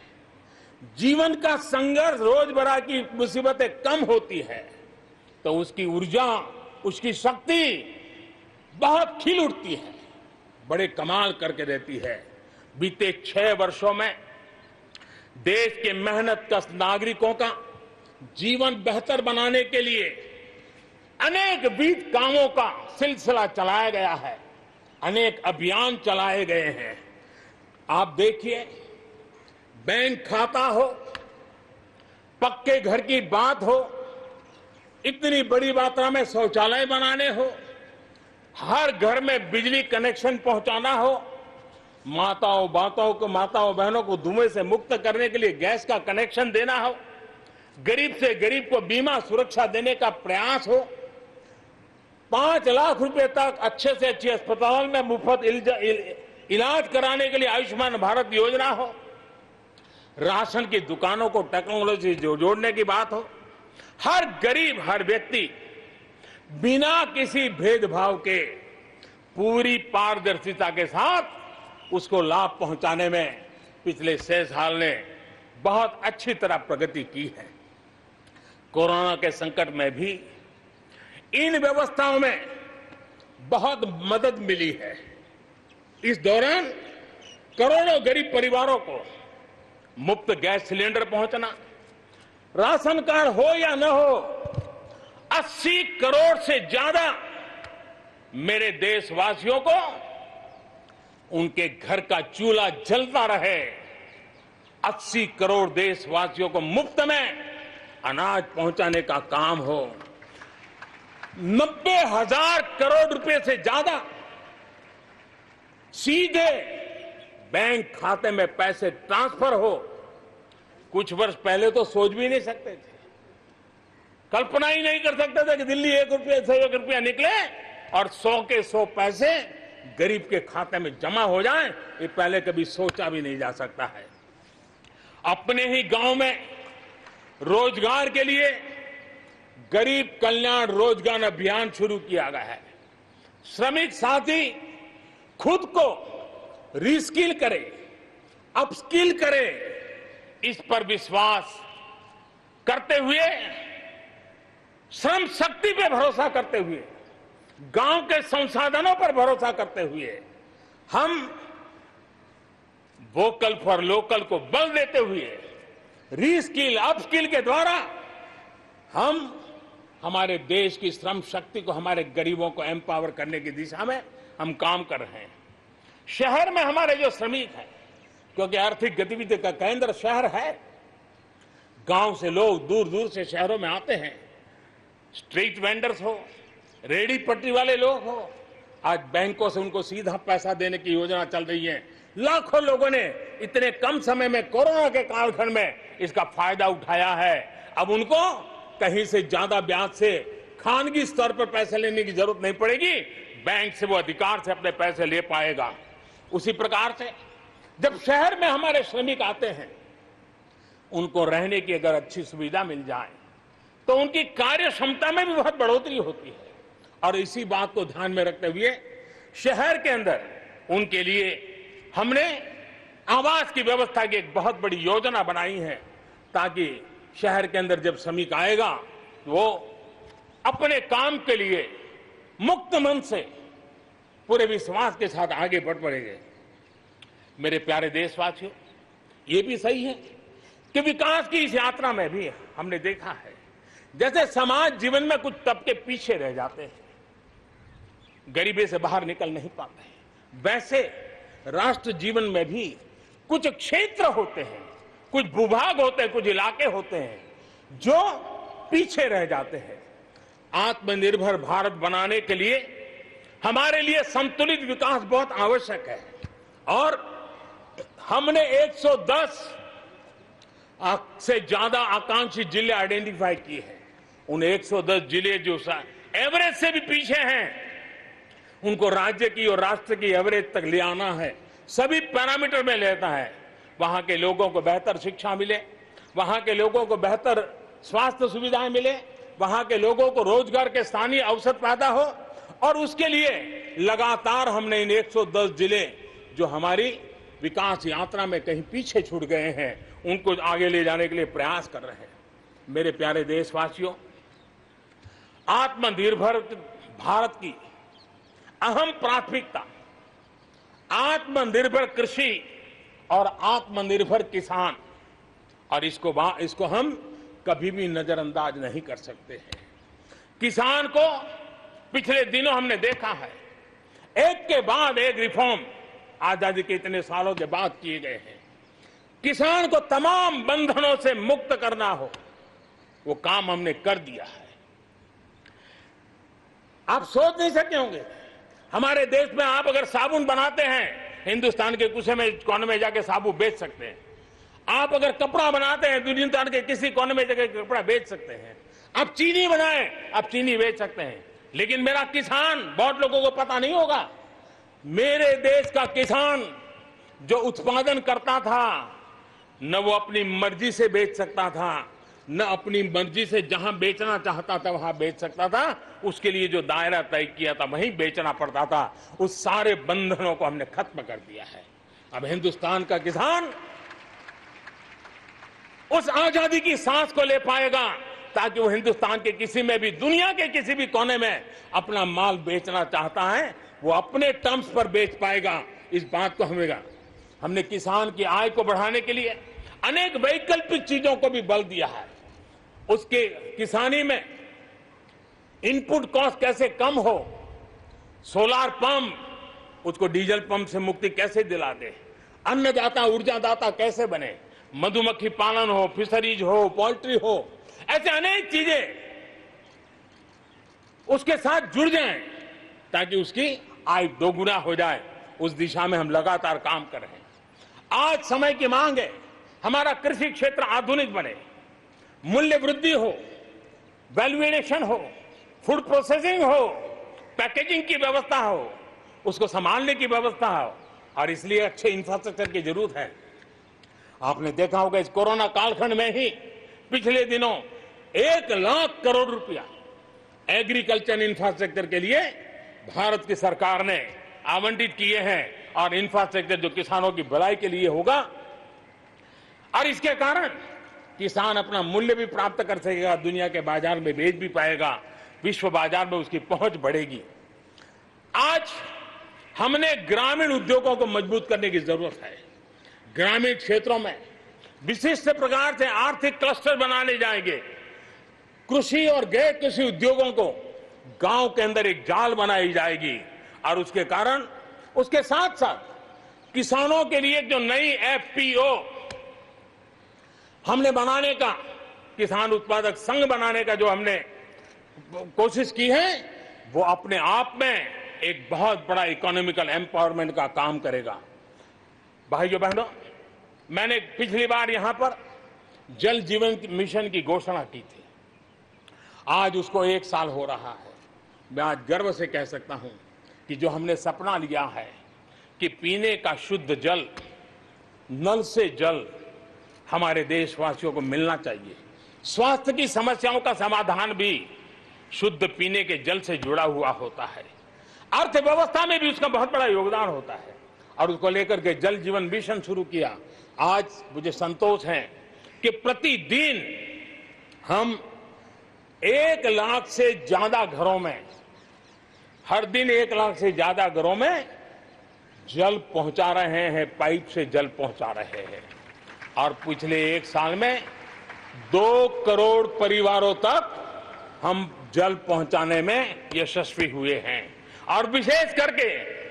जीवन का संघर्ष, रोजमर्रा की मुसीबतें कम होती है, तो उसकी ऊर्जा, उसकी शक्ति बहुत खिल उठती है, बड़े कमाल करके देती है। बीते छह वर्षों में देश के मेहनत कश नागरिकों का जीवन बेहतर बनाने के लिए अनेक विविध कामों का सिलसिला चलाया गया है, अनेक अभियान चलाए गए हैं। आप देखिए, बैंक खाता हो, पक्के घर की बात हो, इतनी बड़ी मात्रा में शौचालय बनाने हो, हर घर में बिजली कनेक्शन पहुंचाना हो, माताओं बाताओं को माताओं बहनों को धुएं से मुक्त करने के लिए गैस का कनेक्शन देना हो, गरीब से गरीब को बीमा सुरक्षा देने का प्रयास हो, पांच लाख रुपए तक अच्छे से अच्छे अस्पताल में मुफ्त इलाज कराने के लिए आयुष्मान भारत योजना हो, राशन की दुकानों को टेक्नोलॉजी जो जोड़ने की बात हो, हर गरीब, हर व्यक्ति बिना किसी भेदभाव के पूरी पारदर्शिता के साथ उसको लाभ पहुंचाने में पिछले छह साल ने बहुत अच्छी तरह प्रगति की है। कोरोना के संकट में भी इन व्यवस्थाओं में बहुत मदद मिली है। इस दौरान करोड़ों गरीब परिवारों को मुफ्त गैस सिलेंडर पहुंचना, राशन कार्ड हो या न हो, अस्सी करोड़ से ज्यादा मेरे देशवासियों को उनके घर का चूल्हा जलता रहे, अस्सी करोड़ देशवासियों को मुफ्त में अनाज पहुंचाने का काम हो, नब्बे हजार करोड़ रुपए से ज्यादा सीधे बैंक खाते में पैसे ट्रांसफर हो। कुछ वर्ष पहले तो सोच भी नहीं सकते थे, कल्पना ही नहीं कर सकते थे कि दिल्ली एक रुपये से एक रुपया निकले और सौ के सौ पैसे गरीब के खाते में जमा हो जाएं। ये पहले कभी सोचा भी नहीं जा सकता है। अपने ही गांव में रोजगार के लिए गरीब कल्याण रोजगार अभियान शुरू किया गया है। श्रमिक साथी खुद को रिस्किल करे, अपस्किल करे, इस पर विश्वास करते हुए, श्रम शक्ति पे भरोसा करते हुए, गांव के संसाधनों पर भरोसा करते हुए, हम वोकल फॉर लोकल को बल देते हुए, रीस्किल, अपस्किल के द्वारा हम हमारे देश की श्रम शक्ति को, हमारे गरीबों को एम्पावर करने की दिशा में हम काम कर रहे हैं। शहर में हमारे जो श्रमिक हैं, क्योंकि आर्थिक गतिविधि का केंद्र शहर है, गांव से लोग दूर दूर से शहरों में आते हैं। स्ट्रीट वेंडर्स हो, रेडी पट्टी वाले लोग हो, आज बैंकों से उनको सीधा पैसा देने की योजना चल रही है लाखों लोगों ने इतने कम समय में कोरोना के कालखंड में इसका फायदा उठाया है। अब उनको कहीं से ज्यादा ब्याज से खानगी स्तर पर पैसे लेने की जरूरत नहीं पड़ेगी, बैंक से वो अधिकार से अपने पैसे ले पाएगा। उसी प्रकार से जब शहर में हमारे श्रमिक आते हैं, उनको रहने की अगर अच्छी सुविधा मिल जाए तो उनकी कार्य क्षमता में भी बहुत बढ़ोतरी होती है। और इसी बात को ध्यान में रखते हुए शहर के अंदर उनके लिए हमने आवास की व्यवस्था की एक बहुत बड़ी योजना बनाई है, ताकि शहर के अंदर जब श्रमिक आएगा तो वो अपने काम के लिए मुक्त मन से पूरे विश्वास के साथ आगे बढ़ पड़ेंगे। मेरे प्यारे देशवासियों, ये भी सही है कि विकास की इस यात्रा में भी हमने देखा है जैसे समाज जीवन में कुछ तबके पीछे रह जाते हैं, गरीबी से बाहर निकल नहीं पाते हैं, वैसे राष्ट्र जीवन में भी कुछ क्षेत्र होते हैं, कुछ भूभाग होते हैं, कुछ इलाके होते हैं जो पीछे रह जाते हैं। आत्मनिर्भर भारत बनाने के लिए हमारे लिए संतुलित विकास बहुत आवश्यक है और हमने एक सौ दस से ज्यादा आकांक्षी जिले आइडेंटिफाई किए हैं। उन एक सौ दस जिले जो एवरेज से भी पीछे हैं, उनको राज्य की और राष्ट्र की एवरेज तक ले आना है। सभी पैरामीटर में लेता है। वहां के लोगों को बेहतर शिक्षा मिले, वहां के लोगों को बेहतर स्वास्थ्य सुविधाएं मिले, वहां के लोगों को रोजगार के स्थानीय अवसर पैदा हो, और उसके लिए लगातार हमने इन एक सौ दस जिले जो हमारी विकास यात्रा में कहीं पीछे छूट गए हैं, उनको आगे ले जाने के लिए प्रयास कर रहे हैं। मेरे प्यारे देशवासियों, आत्मनिर्भर भारत की अहम प्राथमिकता आत्मनिर्भर कृषि और आत्मनिर्भर किसान, और इसको इसको हम कभी भी नजरअंदाज नहीं कर सकते हैं। किसान को पिछले दिनों हमने देखा है, एक के बाद एक रिफॉर्म आजादी के इतने सालों के बाद किए गए हैं। किसान को तमाम बंधनों से मुक्त करना हो, वो काम हमने कर दिया है। आप सोच नहीं सकते होंगे, हमारे देश में आप अगर साबुन बनाते हैं, हिंदुस्तान के कुछ में कोने में जाके साबुन बेच सकते हैं। आप अगर कपड़ा बनाते हैं, हिंदुस्तान के किसी कोने में जाके कपड़ा बेच सकते हैं। आप चीनी बनाएं, आप चीनी बेच सकते हैं। लेकिन मेरा किसान, बहुत लोगों को पता नहीं होगा, मेरे देश का किसान जो उत्पादन करता था, न वो अपनी मर्जी से बेच सकता था, न अपनी मर्जी से जहां बेचना चाहता था वहां बेच सकता था। उसके लिए जो दायरा तय किया था वहीं बेचना पड़ता था। उस सारे बंधनों को हमने खत्म कर दिया है। अब हिंदुस्तान का किसान उस आजादी की सांस को ले पाएगा, ताकि वो हिंदुस्तान के किसी में भी, दुनिया के किसी भी कोने में अपना माल बेचना चाहता है, वो अपने टर्म्स पर बेच पाएगा। इस बात को हमें हमने किसान की आय को बढ़ाने के लिए अनेक वैकल्पिक चीजों को भी बल दिया है। उसके किसानी में इनपुट कॉस्ट कैसे कम हो, सोलार पंप, उसको डीजल पंप से मुक्ति कैसे दिला दे, अन्नदाता ऊर्जादाता कैसे बने, मधुमक्खी पालन हो, फिशरीज हो, पोल्ट्री हो, ऐसे अनेक चीजें उसके साथ जुड़ जाएं, ताकि उसकी आय दोगुना हो जाए। उस दिशा में हम लगातार काम कर रहे हैं। आज समय की मांग है, हमारा कृषि क्षेत्र आधुनिक बने, मूल्य वृद्धि हो, वैल्यू एडिशन हो, फूड प्रोसेसिंग हो, पैकेजिंग की व्यवस्था हो, उसको संभालने की व्यवस्था हो, और इसलिए अच्छे इंफ्रास्ट्रक्चर की जरूरत है। आपने देखा होगा इस कोरोना कालखंड में ही पिछले दिनों एक लाख करोड़ रुपया एग्रीकल्चर इंफ्रास्ट्रक्चर के लिए भारत की सरकार ने आवंटित किए हैं, और इंफ्रास्ट्रक्चर जो किसानों की भलाई के लिए होगा, और इसके कारण किसान अपना मूल्य भी प्राप्त कर सकेगा, दुनिया के बाजार में बेच भी पाएगा, विश्व बाजार में उसकी पहुंच बढ़ेगी। आज हमने ग्रामीण उद्योगों को मजबूत करने की जरूरत है। ग्रामीण क्षेत्रों में विशिष्ट प्रकार से आर्थिक क्लस्टर बनाने जाएंगे। कृषि और गैर कृषि उद्योगों को गांव के अंदर एक जाल बनाई जाएगी, और उसके कारण उसके साथ साथ किसानों के लिए जो नई एफपीओ हमने बनाने का, किसान उत्पादक संघ बनाने का जो हमने कोशिश की है, वो अपने आप में एक बहुत बड़ा इकोनॉमिकल एम्पावरमेंट का काम करेगा। भाइयों बहनों, मैंने पिछली बार यहां पर जल जीवन मिशन की घोषणा की थी। आज उसको एक साल हो रहा है। मैं आज गर्व से कह सकता हूं कि जो हमने सपना लिया है कि पीने का शुद्ध जल, नल से जल हमारे देशवासियों को मिलना चाहिए। स्वास्थ्य की समस्याओं का समाधान भी शुद्ध पीने के जल से जुड़ा हुआ होता है। अर्थव्यवस्था में भी उसका बहुत बड़ा योगदान होता है और उसको लेकर के जल जीवन मिशन शुरू किया। आज मुझे संतोष है कि प्रतिदिन हम एक लाख से ज्यादा घरों में, हर दिन एक लाख से ज्यादा घरों में जल पहुंचा रहे हैं, पाइप से जल पहुंचा रहे हैं। और पिछले एक साल में दो करोड़ परिवारों तक हम जल पहुंचाने में यशस्वी हुए हैं। और विशेष करके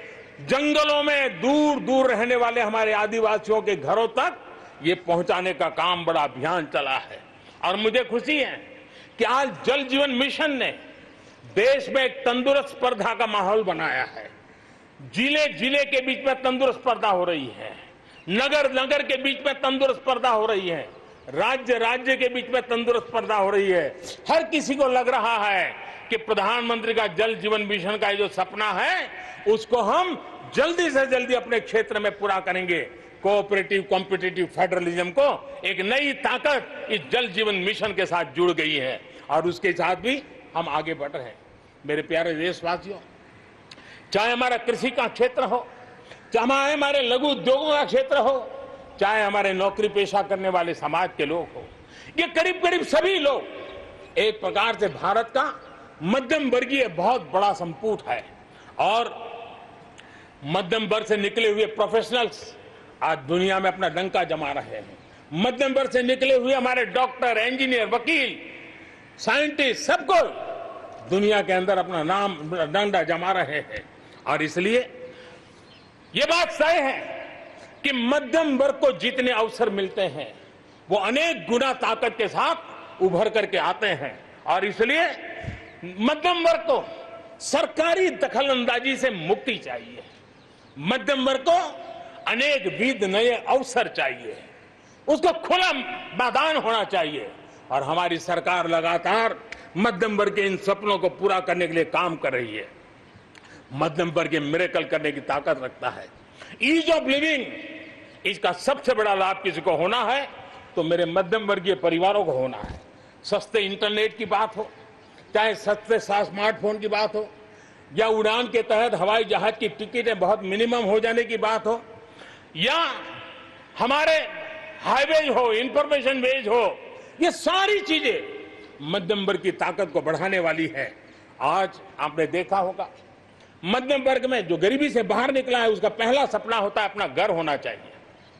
जंगलों में दूर दूर रहने वाले हमारे आदिवासियों के घरों तक ये पहुंचाने का काम, बड़ा अभियान चला है। और मुझे खुशी है कि आज जल जीवन मिशन ने देश में एक तंदुरुस्त स्पर्धा का माहौल बनाया है। जिले जिले के बीच में तंदुरुस्त स्पर्धा हो रही है, नगर नगर के बीच में तंदुरुस्त स्पर्धा हो रही है, राज्य राज्य के बीच में तंदुरुस्त स्पर्धा हो रही है। हर किसी को लग रहा है कि प्रधानमंत्री का जल जीवन मिशन का जो सपना है उसको हम जल्दी से जल्दी अपने क्षेत्र में पूरा करेंगे। कोऑपरेटिव कॉम्पिटिटिव फेडरलिज्म को एक नई ताकत इस जल जीवन मिशन के साथ जुड़ गई है और उसके साथ भी हम आगे बढ़ रहे हैं। मेरे प्यारे देशवासियों, चाहे हमारा कृषि का क्षेत्र हो, चाहे हमारे लघु उद्योगों का क्षेत्र हो, चाहे हमारे नौकरी पेशा करने वाले समाज के लोग हो, ये करीब करीब सभी लोग एक प्रकार से भारत का मध्यम वर्गीय बहुत बड़ा संपुट है। और मध्यम वर्ग से निकले हुए प्रोफेशनल्स आज दुनिया में अपना डंका जमा रहे हैं। मध्यम वर्ग से निकले हुए हमारे डॉक्टर, इंजीनियर, वकील, साइंटिस्ट, सब कोई दुनिया के अंदर अपना नाम डंडा जमा रहे हैं। और इसलिए ये बात तय है कि मध्यम वर्ग को जितने अवसर मिलते हैं वो अनेक गुना ताकत के साथ उभर करके आते हैं। और इसलिए मध्यम वर्ग को सरकारी दखलंदाजी से मुक्ति चाहिए। मध्यम वर्ग को अनेक विध नए अवसर चाहिए, उसको खुला मैदान होना चाहिए। और हमारी सरकार लगातार मध्यम वर्ग के इन सपनों को पूरा करने के लिए काम कर रही है। मध्यम वर्ग मिरेकल करने की ताकत रखता है। ईज ऑफ लिविंग, इसका सबसे बड़ा लाभ किसी को होना है तो मेरे मध्यम वर्गीय परिवारों को होना है। सस्ते इंटरनेट की बात हो, चाहे सस्ते स्मार्टफोन की बात हो, या उड़ान के तहत हवाई जहाज की टिकटें बहुत मिनिमम हो जाने की बात हो, या हमारे हाईवेज हो, इंफॉर्मेशन वेज हो, ये सारी चीजें मध्यम वर्ग की ताकत को बढ़ाने वाली है। आज आपने देखा होगा मध्यम वर्ग में जो गरीबी से बाहर निकला है उसका पहला सपना होता है अपना घर होना चाहिए।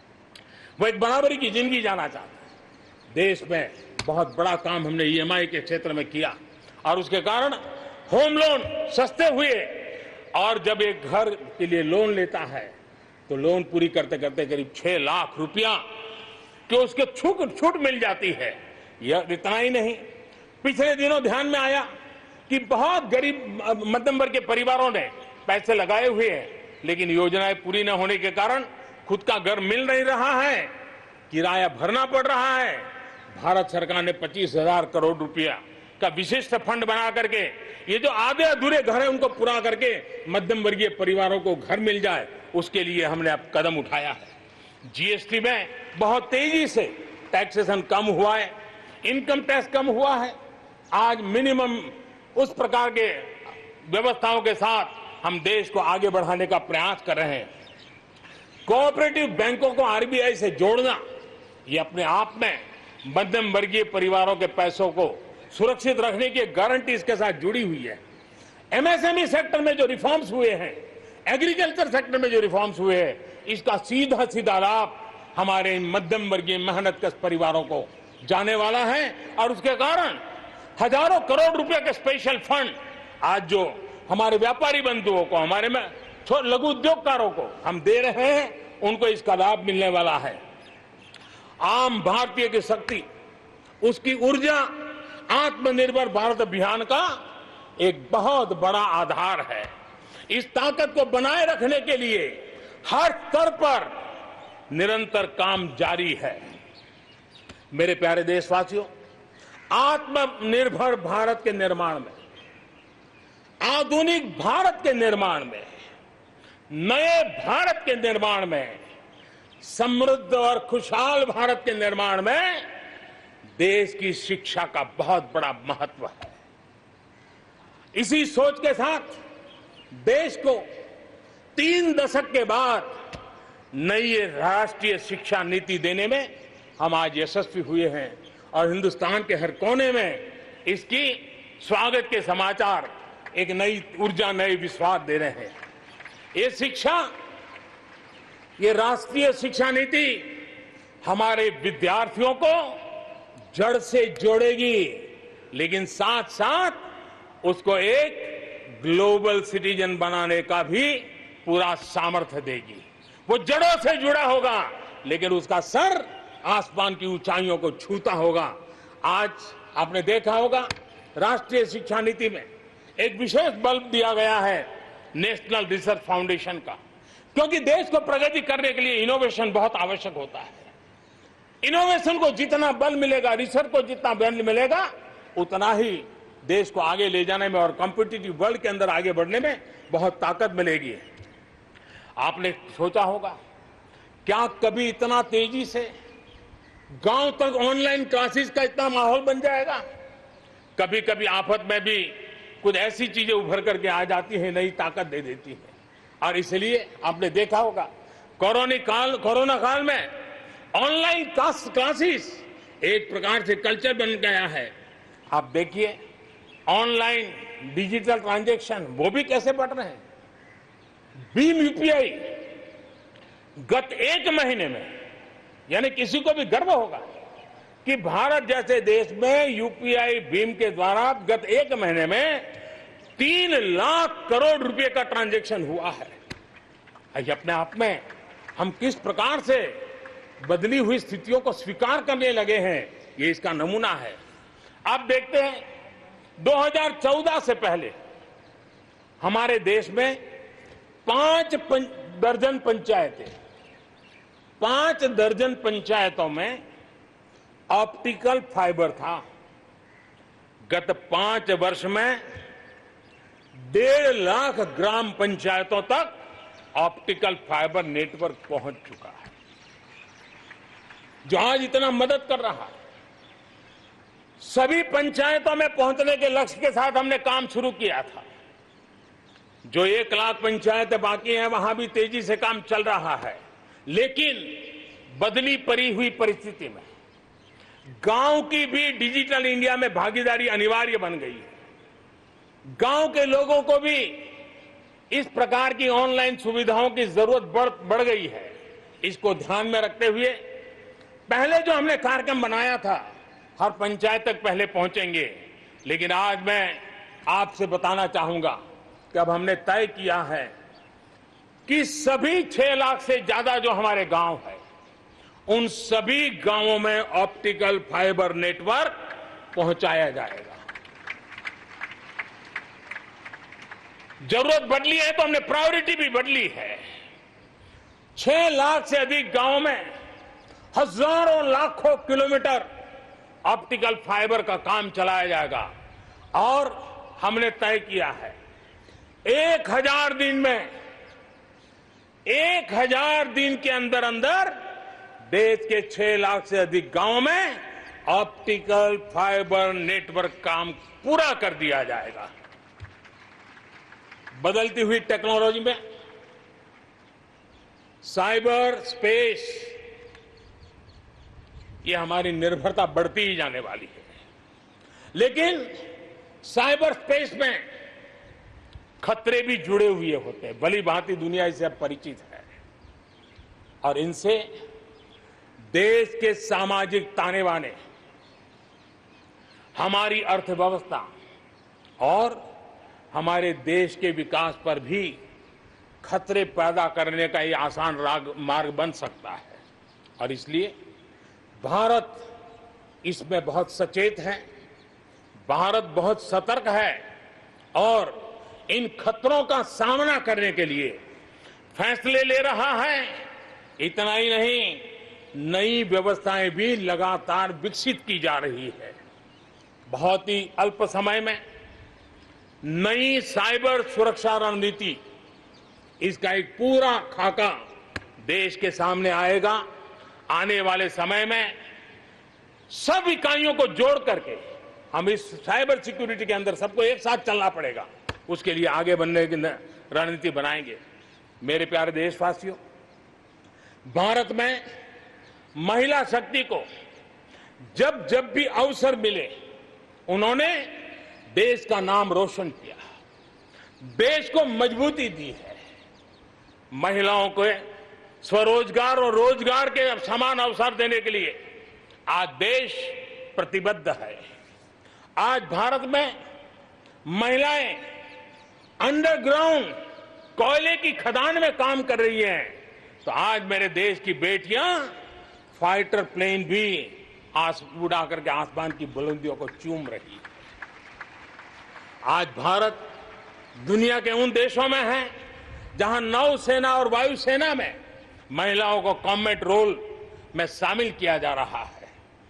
वो एक बराबरी की जिंदगी जाना चाहता है। देश में बहुत बड़ा काम हमने ई एम आई के क्षेत्र में किया और उसके कारण होम लोन सस्ते हुए। और जब एक घर के लिए लोन लेता है तो लोन पूरी करते करते करीब छह लाख रुपया कि उसके छूट छूट मिल जाती है। यह इतना ही नहीं, पिछले दिनों ध्यान में आया कि बहुत गरीब मध्यम वर्ग के परिवारों ने पैसे लगाए हुए हैं, लेकिन योजनाएं पूरी न होने के कारण खुद का घर मिल नहीं रहा है, किराया भरना पड़ रहा है। भारत सरकार ने पच्चीस हजार करोड़ रुपया का विशिष्ट फंड बना करके ये जो आधे अधूरे घर है उनको पूरा करके मध्यम वर्गीय परिवारों को घर मिल जाए, उसके लिए हमने अब कदम उठाया है। जी एस टी में बहुत तेजी से टैक्सेशन कम हुआ है, इनकम टैक्स कम हुआ है। आज मिनिमम उस प्रकार के व्यवस्थाओं के साथ हम देश को आगे बढ़ाने का प्रयास कर रहे हैं। कोऑपरेटिव बैंकों को आर बी आई से जोड़ना, ये अपने आप में मध्यम वर्गीय परिवारों के पैसों को सुरक्षित रखने की गारंटी इसके साथ जुड़ी हुई है। M S M E sector में जो रिफॉर्म्स हुए हैं, एग्रीकल्चर सेक्टर में जो रिफॉर्म्स हुए हैं, इसका सीधा सीधा लाभ हमारे मध्यम वर्गीय मेहनतकश परिवारों को जाने वाला है। और उसके कारण हजारों करोड़ रुपए के स्पेशल फंड आज जो हमारे व्यापारी बंधुओं को, हमारे में लघु उद्योगकारों को हम दे रहे हैं, उनको इसका लाभ मिलने वाला है। आम भारतीय की शक्ति, उसकी ऊर्जा आत्मनिर्भर भारत अभियान का एक बहुत बड़ा आधार है। इस ताकत को बनाए रखने के लिए हर स्तर पर निरंतर काम जारी है। मेरे प्यारे देशवासियों, आत्मनिर्भर भारत के निर्माण में, आधुनिक भारत के निर्माण में, नए भारत के निर्माण में, समृद्ध और खुशहाल भारत के निर्माण में देश की शिक्षा का बहुत बड़ा महत्व है। इसी सोच के साथ देश को तीन दशक के बाद नई राष्ट्रीय शिक्षा नीति देने में हम आज यशस्वी हुए हैं और हिंदुस्तान के हर कोने में इसकी स्वागत के समाचार एक नई ऊर्जा, नए विश्वास दे रहे हैं। ये शिक्षा, ये राष्ट्रीय शिक्षा नीति हमारे विद्यार्थियों को जड़ से जोड़ेगी, लेकिन साथ साथ उसको एक ग्लोबल सिटीजन बनाने का भी पूरा सामर्थ्य देगी। वो जड़ों से जुड़ा होगा, लेकिन उसका सर आसमान की ऊंचाइयों को छूता होगा। आज आपने देखा होगा राष्ट्रीय शिक्षा नीति में एक विशेष बल दिया गया है नेशनल रिसर्च फाउंडेशन का, क्योंकि देश को प्रगति करने के लिए इनोवेशन बहुत आवश्यक होता है। इनोवेशन को जितना बल मिलेगा, रिसर्च को जितना बल मिलेगा, उतना ही देश को आगे ले जाने में और कॉम्पिटिटिव वर्ल्ड के अंदर आगे बढ़ने में बहुत ताकत मिलेगी। आपने सोचा होगा, क्या कभी इतना तेजी से गांव तक ऑनलाइन क्लासेस का इतना माहौल बन जाएगा? कभी कभी आफत में भी कुछ ऐसी चीजें उभर करके आ जाती है, नई ताकत दे देती है। और इसलिए आपने देखा होगा कोरोना काल कोरोना काल में ऑनलाइन क्लासेस एक प्रकार से कल्चर बन गया है। आप देखिए ऑनलाइन डिजिटल ट्रांजैक्शन वो भी कैसे बढ़ रहे हैं। भीम यूपीआई गत एक महीने में, यानी किसी को भी गर्व होगा कि भारत जैसे देश में यूपीआई भीम के द्वारा गत एक महीने में तीन लाख करोड़ रुपए का ट्रांजैक्शन हुआ है। ये अपने आप में हम किस प्रकार से बदली हुई स्थितियों को स्वीकार करने लगे हैं, ये इसका नमूना है। आप देखते हैं दो हज़ार चौदह से पहले हमारे देश में पांच पं, दर्जन पंचायतें पांच दर्जन पंचायतों में ऑप्टिकल फाइबर था। गत पांच वर्ष में डेढ़ लाख ग्राम पंचायतों तक ऑप्टिकल फाइबर नेटवर्क पहुंच चुका है, जो आज इतना मदद कर रहा है। सभी पंचायतों में पहुंचने के लक्ष्य के साथ हमने काम शुरू किया था। जो एक लाख पंचायतें बाकी हैं, वहां भी तेजी से काम चल रहा है, लेकिन बदली पड़ी हुई परिस्थिति में गांव की भी डिजिटल इंडिया में भागीदारी अनिवार्य बन गई है। गांव के लोगों को भी इस प्रकार की ऑनलाइन सुविधाओं की जरूरत बढ़ बढ़ गई है। इसको ध्यान में रखते हुए पहले जो हमने कार्यक्रम बनाया था, हर पंचायत तक पहले पहुंचेंगे, लेकिन आज मैं आपसे बताना चाहूंगा कि अब हमने तय किया है कि सभी छह लाख से ज्यादा जो हमारे गांव है, उन सभी गांवों में ऑप्टिकल फाइबर नेटवर्क पहुंचाया जाएगा। जरूरत बदली है तो हमने प्रायोरिटी भी बदली है। छह लाख से अधिक गांवों में हजारों लाखों किलोमीटर ऑप्टिकल फाइबर का काम चलाया जाएगा और हमने तय किया है एक हजार दिन में एक हजार दिन के अंदर अंदर देश के छह लाख से अधिक गांवों में ऑप्टिकल फाइबर नेटवर्क काम पूरा कर दिया जाएगा। बदलती हुई टेक्नोलॉजी में साइबर स्पेस, ये हमारी निर्भरता बढ़ती ही जाने वाली है। लेकिन साइबर स्पेस में खतरे भी जुड़े हुए होते हैं, भली भांति दुनिया इससे अब परिचित है, और इनसे देश के सामाजिक ताने बाने, हमारी अर्थव्यवस्था और हमारे देश के विकास पर भी खतरे पैदा करने का ये आसान राग मार्ग बन सकता है। और इसलिए भारत इसमें बहुत सचेत है, भारत बहुत सतर्क है और इन खतरों का सामना करने के लिए फैसले ले रहा है इतना ही नहीं, नई व्यवस्थाएं भी लगातार विकसित की जा रही है। बहुत ही अल्प समय में नई साइबर सुरक्षा रणनीति, इसका एक पूरा खाका देश के सामने आएगा। आने वाले समय में सब इकाइयों को जोड़ करके हम इस साइबर सिक्योरिटी के अंदर सबको एक साथ चलना पड़ेगा। उसके लिए आगे बढ़ने की रणनीति बनाएंगे। मेरे प्यारे देशवासियों, भारत में महिला शक्ति को जब जब भी अवसर मिले उन्होंने देश का नाम रोशन किया, देश को मजबूती दी है। महिलाओं को स्वरोजगार और रोजगार के समान अवसर देने के लिए आज देश प्रतिबद्ध है। आज भारत में महिलाएं अंडरग्राउंड कोयले की खदान में काम कर रही हैं, तो आज मेरे देश की बेटियां फाइटर प्लेन भी आस उड़ा करके आसमान की बुलंदियों को चूम रही है। आज भारत दुनिया के उन देशों में है जहां नौसेना और वायुसेना में महिलाओं को कॉम्बैट रोल में शामिल किया जा रहा है।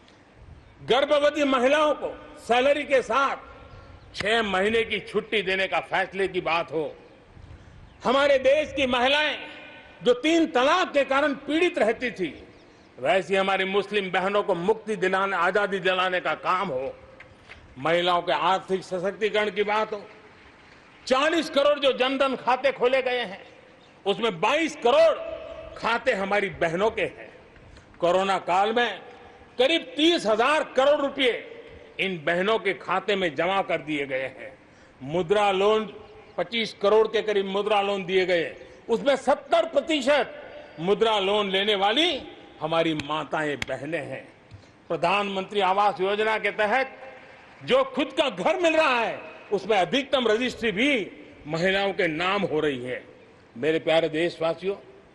गर्भवती महिलाओं को सैलरी के साथ छह महीने की छुट्टी देने का फैसले की बात हो। हमारे देश की महिलाएं जो तीन तलाक के कारण पीड़ित रहती थी, वैसी हमारी मुस्लिम बहनों को मुक्ति दिलाने, आजादी दिलाने का काम हो। महिलाओं के आर्थिक सशक्तिकरण की बात हो। चालीस करोड़ जो जनधन खाते खोले गए हैं, उसमें बाईस करोड़ खाते हमारी बहनों के हैं। कोरोना काल में करीब तीस हजार करोड़ रुपए इन बहनों के खाते में जमा कर दिए गए हैं। मुद्रा लोन पच्चीस करोड़ के करीब मुद्रा लोन दिए गए, उसमें सत्तर प्रतिशत मुद्रा लोन लेने वाली हमारी माताएं बहनें हैं। प्रधानमंत्री आवास योजना के तहत जो खुद का घर मिल रहा है, उसमें अधिकतम रजिस्ट्री भी महिलाओं के नाम हो रही है। मेरे प्यारे देशवासियों,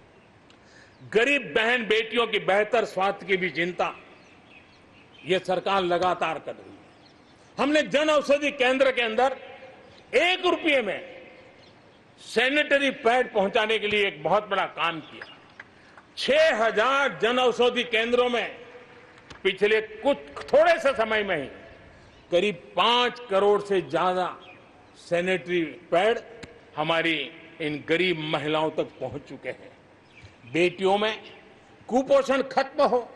गरीब बहन बेटियों की बेहतर स्वास्थ्य की भी चिंता यह सरकार लगातार कर रही है। हमने जन औषधि केंद्र के अंदर एक रुपये में सैनिटरी पैड पहुंचाने के लिए एक बहुत बड़ा काम किया। छह हजार जन औषधि केंद्रों में पिछले कुछ थोड़े से समय में ही करीब पांच करोड़ से ज्यादा सैनिटरी पैड हमारी इन गरीब महिलाओं तक पहुंच चुके हैं। बेटियों में कुपोषण खत्म हो,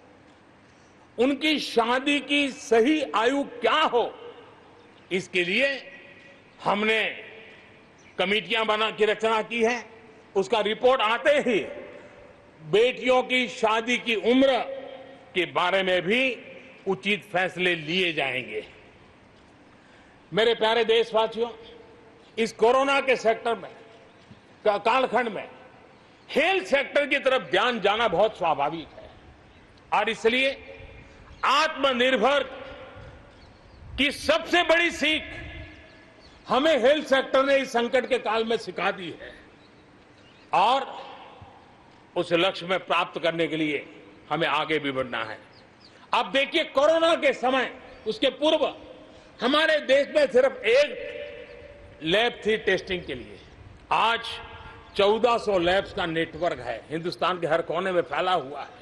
उनकी शादी की सही आयु क्या हो, इसके लिए हमने कमेटियां बना की रचना की है। उसका रिपोर्ट आते ही बेटियों की शादी की उम्र के बारे में भी उचित फैसले लिए जाएंगे। मेरे प्यारे देशवासियों, इस कोरोना के सेक्टर में कालखंड में हेल्थ सेक्टर की तरफ ध्यान जाना बहुत स्वाभाविक है और इसलिए आत्मनिर्भर की सबसे बड़ी सीख हमें हेल्थ सेक्टर ने इस संकट के काल में सिखा दी है और उस लक्ष्य में प्राप्त करने के लिए हमें आगे भी बढ़ना है। अब देखिए, कोरोना के समय, उसके पूर्व हमारे देश में सिर्फ एक लैब थी टेस्टिंग के लिए। आज चौदह सौ लैब्स का नेटवर्क है, हिंदुस्तान के हर कोने में फैला हुआ है।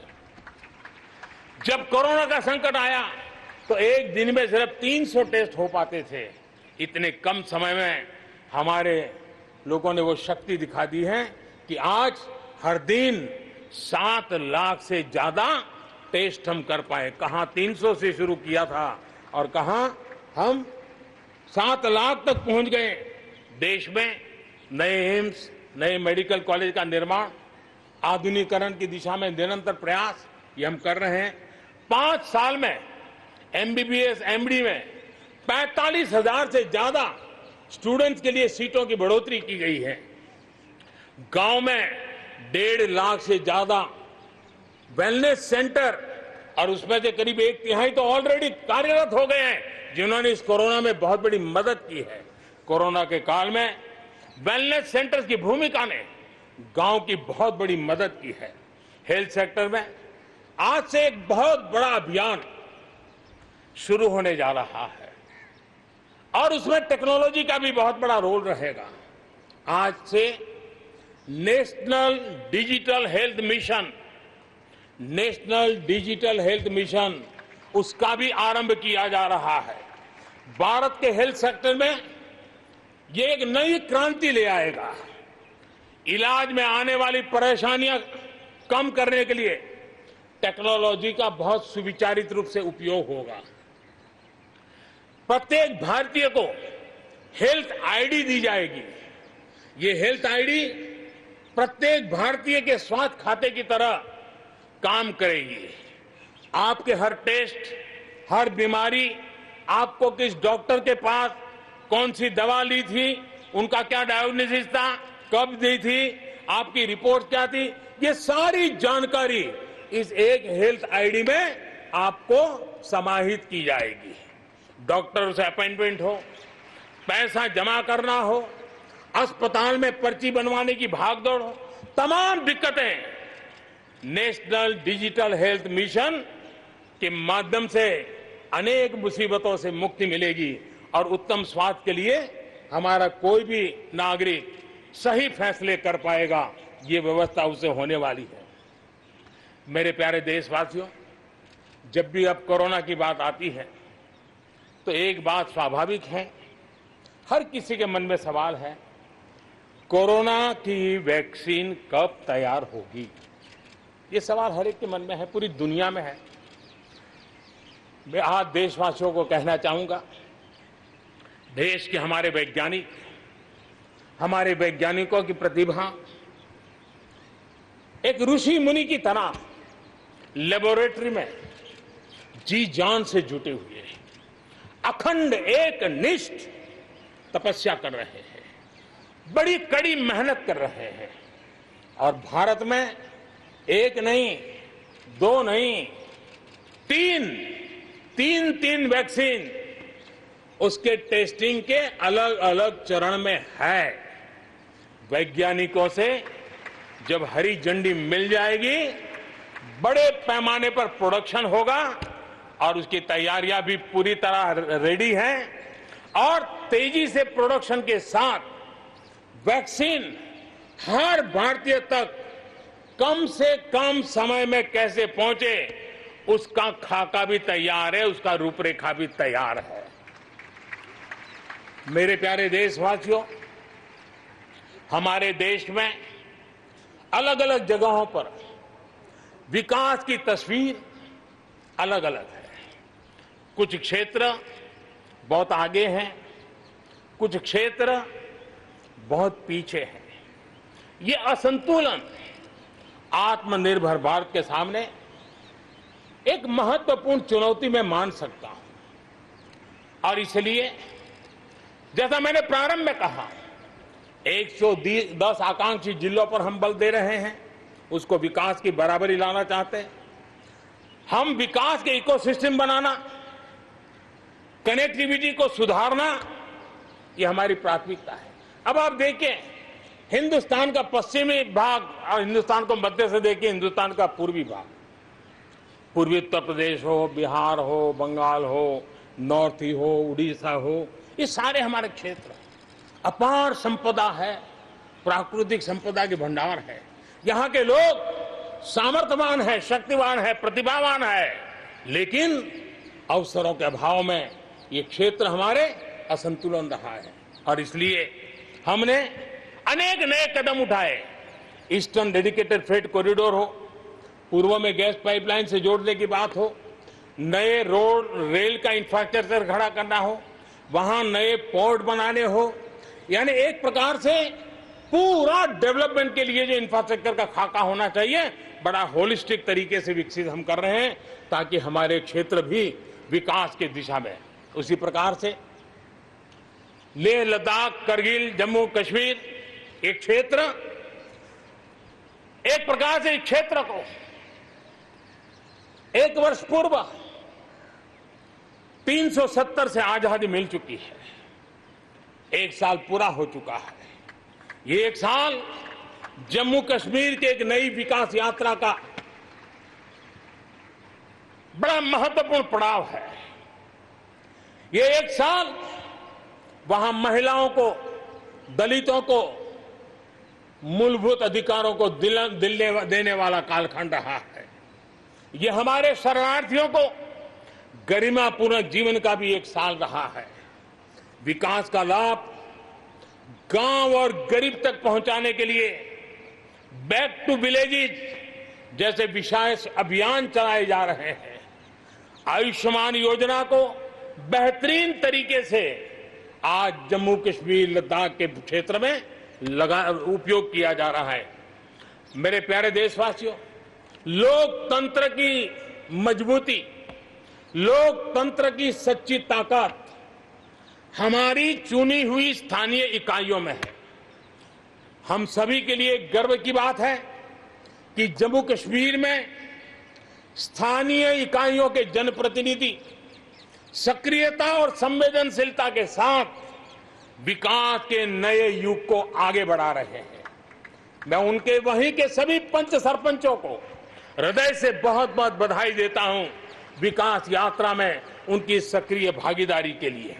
जब कोरोना का संकट आया तो एक दिन में सिर्फ तीन सौ टेस्ट हो पाते थे। इतने कम समय में हमारे लोगों ने वो शक्ति दिखा दी है कि आज हर दिन सात लाख से ज्यादा टेस्ट हम कर पाए। कहां तीन सौ से शुरू किया था और कहां हम सात लाख तक पहुंच गए। देश में नए एम्स, नए मेडिकल कॉलेज का निर्माण, आधुनिकीकरण की दिशा में निरंतर प्रयास ये हम कर रहे हैं। पांच साल में एमबीबीएस, एमडी में पैंतालीस हजार से ज्यादा स्टूडेंट्स के लिए सीटों की बढ़ोतरी की गई है। गांव में डेढ़ लाख से ज्यादा वेलनेस सेंटर और उसमें से करीब एक तिहाई तो ऑलरेडी कार्यरत हो गए हैं, जिन्होंने इस कोरोना में बहुत बड़ी मदद की है। कोरोना के काल में वेलनेस सेंटर्स की भूमिका ने गांव की बहुत बड़ी मदद की है। हेल्थ सेक्टर में आज से एक बहुत बड़ा अभियान शुरू होने जा रहा है और उसमें टेक्नोलॉजी का भी बहुत बड़ा रोल रहेगा। आज से national digital health mission national digital health mission उसका भी आरंभ किया जा रहा है। भारत के हेल्थ सेक्टर में ये एक नई क्रांति ले आएगा। इलाज में आने वाली परेशानियां कम करने के लिए टेक्नोलॉजी का बहुत सुविचारित रूप से उपयोग होगा। प्रत्येक भारतीय को हेल्थ आईडी दी जाएगी। ये हेल्थ आईडी प्रत्येक भारतीय के स्वास्थ्य खाते की तरह काम करेगी। आपके हर टेस्ट, हर बीमारी, आपको किस डॉक्टर के पास कौन सी दवा ली थी, उनका क्या डायग्नोसिस था, कब दी थी, आपकी रिपोर्ट क्या थी, ये सारी जानकारी इस एक हेल्थ आईडी में आपको समाहित की जाएगी। डॉक्टर से अपॉइंटमेंट हो, पैसा जमा करना हो, अस्पताल में पर्ची बनवाने की भागदौड़ हो, तमाम दिक्कतें नेशनल डिजिटल हेल्थ मिशन के माध्यम से अनेक मुसीबतों से मुक्ति मिलेगी और उत्तम स्वास्थ्य के लिए हमारा कोई भी नागरिक सही फैसले कर पाएगा। ये व्यवस्था उसे होने वाली है। मेरे प्यारे देशवासियों, जब भी अब कोरोना की बात आती है तो एक बात स्वाभाविक है, हर किसी के मन में सवाल है, कोरोना की वैक्सीन कब तैयार होगी? ये सवाल हर एक के मन में है, पूरी दुनिया में है। मैं आज देशवासियों को कहना चाहूंगा, देश के हमारे वैज्ञानिक, हमारे वैज्ञानिकों की प्रतिभा एक ऋषि मुनि की तरह लेबोरेटरी में जी जान से जुटे हुए हैं, अखंड एक निष्ठ तपस्या कर रहे हैं, बड़ी कड़ी मेहनत कर रहे हैं और भारत में एक नहीं, दो नहीं, तीन तीन तीन वैक्सीन उसके टेस्टिंग के अलग अलग चरण में है। वैज्ञानिकों से जब हरी झंडी मिल जाएगी, बड़े पैमाने पर प्रोडक्शन होगा और उसकी तैयारियां भी पूरी तरह रेडी हैं और तेजी से प्रोडक्शन के साथ वैक्सीन हर भारतीय तक कम से कम समय में कैसे पहुंचे, उसका खाका भी तैयार है, उसका रूपरेखा भी तैयार है। मेरे प्यारे देशवासियों, हमारे देश में अलग अलग जगहों पर विकास की तस्वीर अलग अलग है। कुछ क्षेत्र बहुत आगे हैं, कुछ क्षेत्र बहुत पीछे हैं। ये असंतुलन आत्मनिर्भर भारत के सामने एक महत्वपूर्ण चुनौती मैं मान सकता हूं और इसलिए जैसा मैंने प्रारंभ में कहा, एक सौ दस आकांक्षी जिलों पर हम बल दे रहे हैं, उसको विकास की बराबरी लाना चाहते हैं। हम विकास के इकोसिस्टम बनाना, कनेक्टिविटी को सुधारना, ये हमारी प्राथमिकता है। अब आप देखें, हिंदुस्तान का पश्चिमी भाग और हिंदुस्तान को मध्य से देखिए, हिंदुस्तान का पूर्वी भाग, पूर्वी उत्तर प्रदेश हो, बिहार हो, बंगाल हो, नॉर्थ ही हो, उड़ीसा हो, ये सारे हमारे क्षेत्र अपार संपदा है, प्राकृतिक संपदा के भंडार है। यहाँ के लोग सामर्थ्यवान है, शक्तिवान है, प्रतिभावान है, लेकिन अवसरों के अभाव में ये क्षेत्र हमारे असंतुलन रहा है और इसलिए हमने अनेक नए कदम उठाए। ईस्टर्न डेडिकेटेड फ्रेट कॉरिडोर हो, पूर्व में गैस पाइपलाइन से जोड़ने की बात हो, नए रोड रेल का इंफ्रास्ट्रक्चर खड़ा करना हो, वहां नए पोर्ट बनाने हो, यानी एक प्रकार से पूरा डेवलपमेंट के लिए जो इंफ्रास्ट्रक्चर का खाका होना चाहिए, बड़ा होलिस्टिक तरीके से विकसित हम कर रहे हैं ताकि हमारे क्षेत्र भी विकास की दिशा में। उसी प्रकार से लेह लद्दाख, करगिल, जम्मू कश्मीर, एक क्षेत्र एक प्रकार से इस क्षेत्र को एक वर्ष पूर्व तीन सौ सत्तर से आजादी मिल चुकी है, एक साल पूरा हो चुका है। ये एक साल जम्मू कश्मीर के एक नई विकास यात्रा का बड़ा महत्वपूर्ण पड़ाव है। ये एक साल वहां महिलाओं को, दलितों को मूलभूत अधिकारों को दिल, दिल देने वाला कालखंड रहा है। ये हमारे शरणार्थियों को गरिमापूर्ण जीवन का भी एक साल रहा है। विकास का लाभ गांव और गरीब तक पहुंचाने के लिए बैक टू विलेजेस जैसे विशेष अभियान चलाए जा रहे हैं। आयुष्मान योजना को बेहतरीन तरीके से आज जम्मू कश्मीर लद्दाख के क्षेत्र में लगा उपयोग किया जा रहा है। मेरे प्यारे देशवासियों, लोकतंत्र की मजबूती, लोकतंत्र की सच्ची ताकत हमारी चुनी हुई स्थानीय इकाइयों में है। हम सभी के लिए गर्व की बात है कि जम्मू कश्मीर में स्थानीय इकाइयों के जनप्रतिनिधि सक्रियता और संवेदनशीलता के साथ विकास के नए युग को आगे बढ़ा रहे हैं। मैं उनके वहीं के सभी पंच सरपंचों को हृदय से बहुत बहुत बधाई देता हूं विकास यात्रा में उनकी सक्रिय भागीदारी के लिए।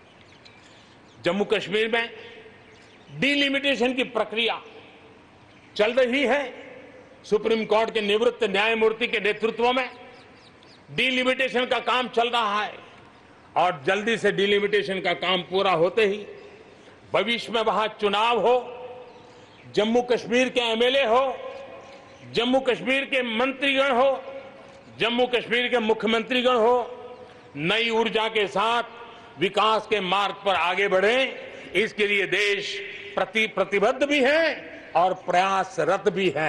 जम्मू कश्मीर में डिलिमिटेशन की प्रक्रिया चल रही है। सुप्रीम कोर्ट के निवृत्त न्यायमूर्ति के नेतृत्व में डिलिमिटेशन का काम चल रहा है और जल्दी से डिलिमिटेशन का काम पूरा होते ही भविष्य में वहां चुनाव हो, जम्मू कश्मीर के एमएलए हो, जम्मू कश्मीर के मंत्रीगण हो, जम्मू कश्मीर के मुख्यमंत्रीगण हो, नई ऊर्जा के साथ विकास के मार्ग पर आगे बढ़े, इसके लिए देश प्रति प्रतिबद्ध भी है और प्रयासरत भी है।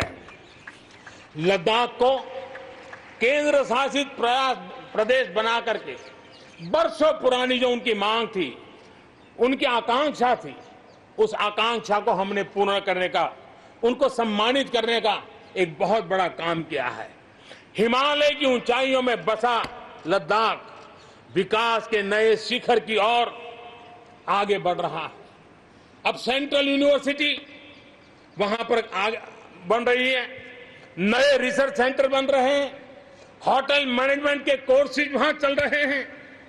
लद्दाख को केंद्र शासित प्रदेश बना करके बरसों पुरानी जो उनकी मांग थी, उनकी आकांक्षा थी, उस आकांक्षा को हमने पूर्ण करने का, उनको सम्मानित करने का एक बहुत बड़ा काम किया है। हिमालय की ऊंचाइयों में बसा लद्दाख विकास के नए शिखर की ओर आगे बढ़ रहा है। अब सेंट्रल यूनिवर्सिटी वहां पर आगे बन रही है, नए रिसर्च सेंटर बन रहे हैं, होटल मैनेजमेंट के कोर्सेज वहां चल रहे हैं।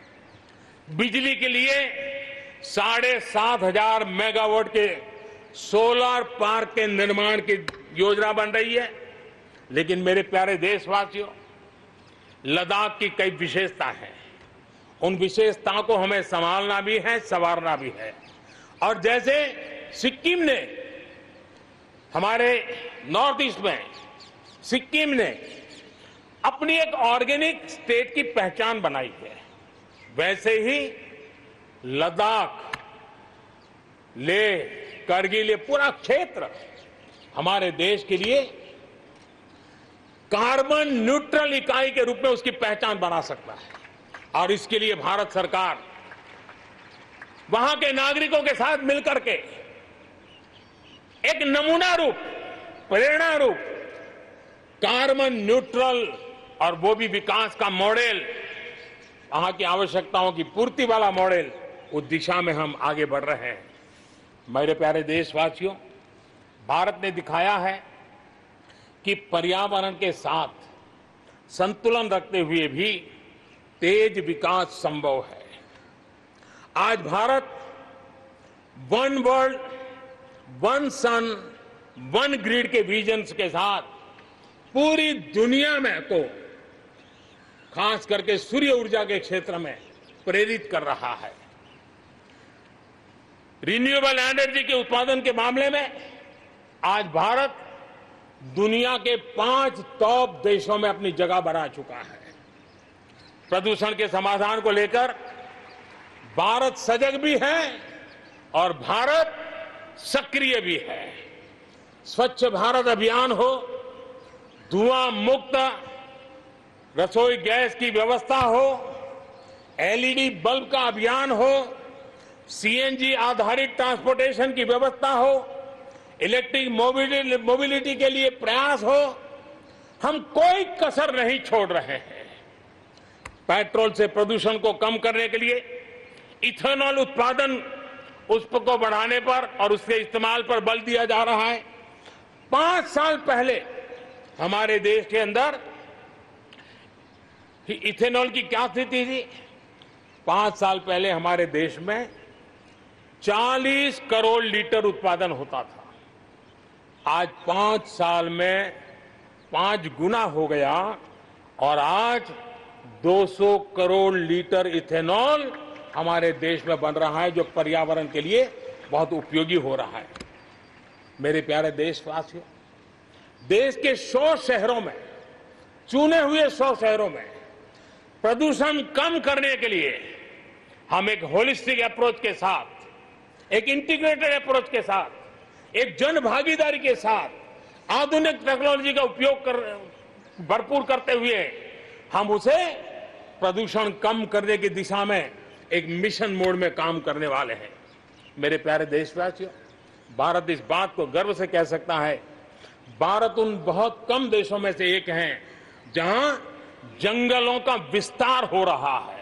बिजली के लिए साढ़े सात हजार मेगावाट के सोलर पार्क के निर्माण की योजना बन रही है। लेकिन मेरे प्यारे देशवासियों, लद्दाख की कई विशेषता है। उन विशेषताओं को हमें संभालना भी है, संवारना भी है। और जैसे सिक्किम ने, हमारे नॉर्थ ईस्ट में सिक्किम ने अपनी एक ऑर्गेनिक स्टेट की पहचान बनाई है, वैसे ही लद्दाख, लेह, करगिल, ये पूरा क्षेत्र हमारे देश के लिए कार्बन न्यूट्रल इकाई के रूप में उसकी पहचान बना सकता है। और इसके लिए भारत सरकार वहां के नागरिकों के साथ मिलकर के एक नमूना रूप, प्रेरणा रूप कार्बन न्यूट्रल और वो भी विकास का मॉडल, वहां की आवश्यकताओं की पूर्ति वाला मॉडल, उस दिशा में हम आगे बढ़ रहे हैं। मेरे प्यारे देशवासियों, भारत ने दिखाया है कि पर्यावरण के साथ संतुलन रखते हुए भी तेज विकास संभव है। आज Bharat one world, one sun, one grid के विजन के साथ पूरी दुनिया में को खास करके सूर्य ऊर्जा के क्षेत्र में प्रेरित कर रहा है। रिन्यूएबल एनर्जी के उत्पादन के मामले में आज भारत दुनिया के पांच टॉप देशों में अपनी जगह बना चुका है। प्रदूषण के समाधान को लेकर भारत सजग भी है और भारत सक्रिय भी है। स्वच्छ भारत अभियान हो, धुआं मुक्त रसोई गैस की व्यवस्था हो, एलईडी बल्ब का अभियान हो, सीएनजी आधारित ट्रांसपोर्टेशन की व्यवस्था हो, इलेक्ट्रिक मोबिलिटी मोबिलिटी के लिए प्रयास हो, हम कोई कसर नहीं छोड़ रहे हैं। पेट्रोल से प्रदूषण को कम करने के लिए इथेनॉल उत्पादन, उसको बढ़ाने पर और उसके इस्तेमाल पर बल दिया जा रहा है। पांच साल पहले हमारे देश के अंदर इथेनॉल की क्या स्थिति थी? पांच साल पहले हमारे देश में चालीस करोड़ लीटर उत्पादन होता था। आज पांच साल में पांच गुना हो गया और आज दो सौ करोड़ लीटर इथेनॉल हमारे देश में बन रहा है, जो पर्यावरण के लिए बहुत उपयोगी हो रहा है। मेरे प्यारे देशवासियों, देश के सौ शहरों में, चुने हुए सौ शहरों में प्रदूषण कम करने के लिए हम एक होलिस्टिक अप्रोच के साथ, एक इंटीग्रेटेड अप्रोच के साथ, एक जन भागीदारी के साथ, आधुनिक टेक्नोलॉजी का उपयोग कर भरपूर करते हुए हम उसे प्रदूषण कम करने की दिशा में एक मिशन मोड में काम करने वाले हैं। मेरे प्यारे देशवासियों, भारत इस बात को गर्व से कह सकता है, भारत उन बहुत कम देशों में से एक है जहां जंगलों का विस्तार हो रहा है।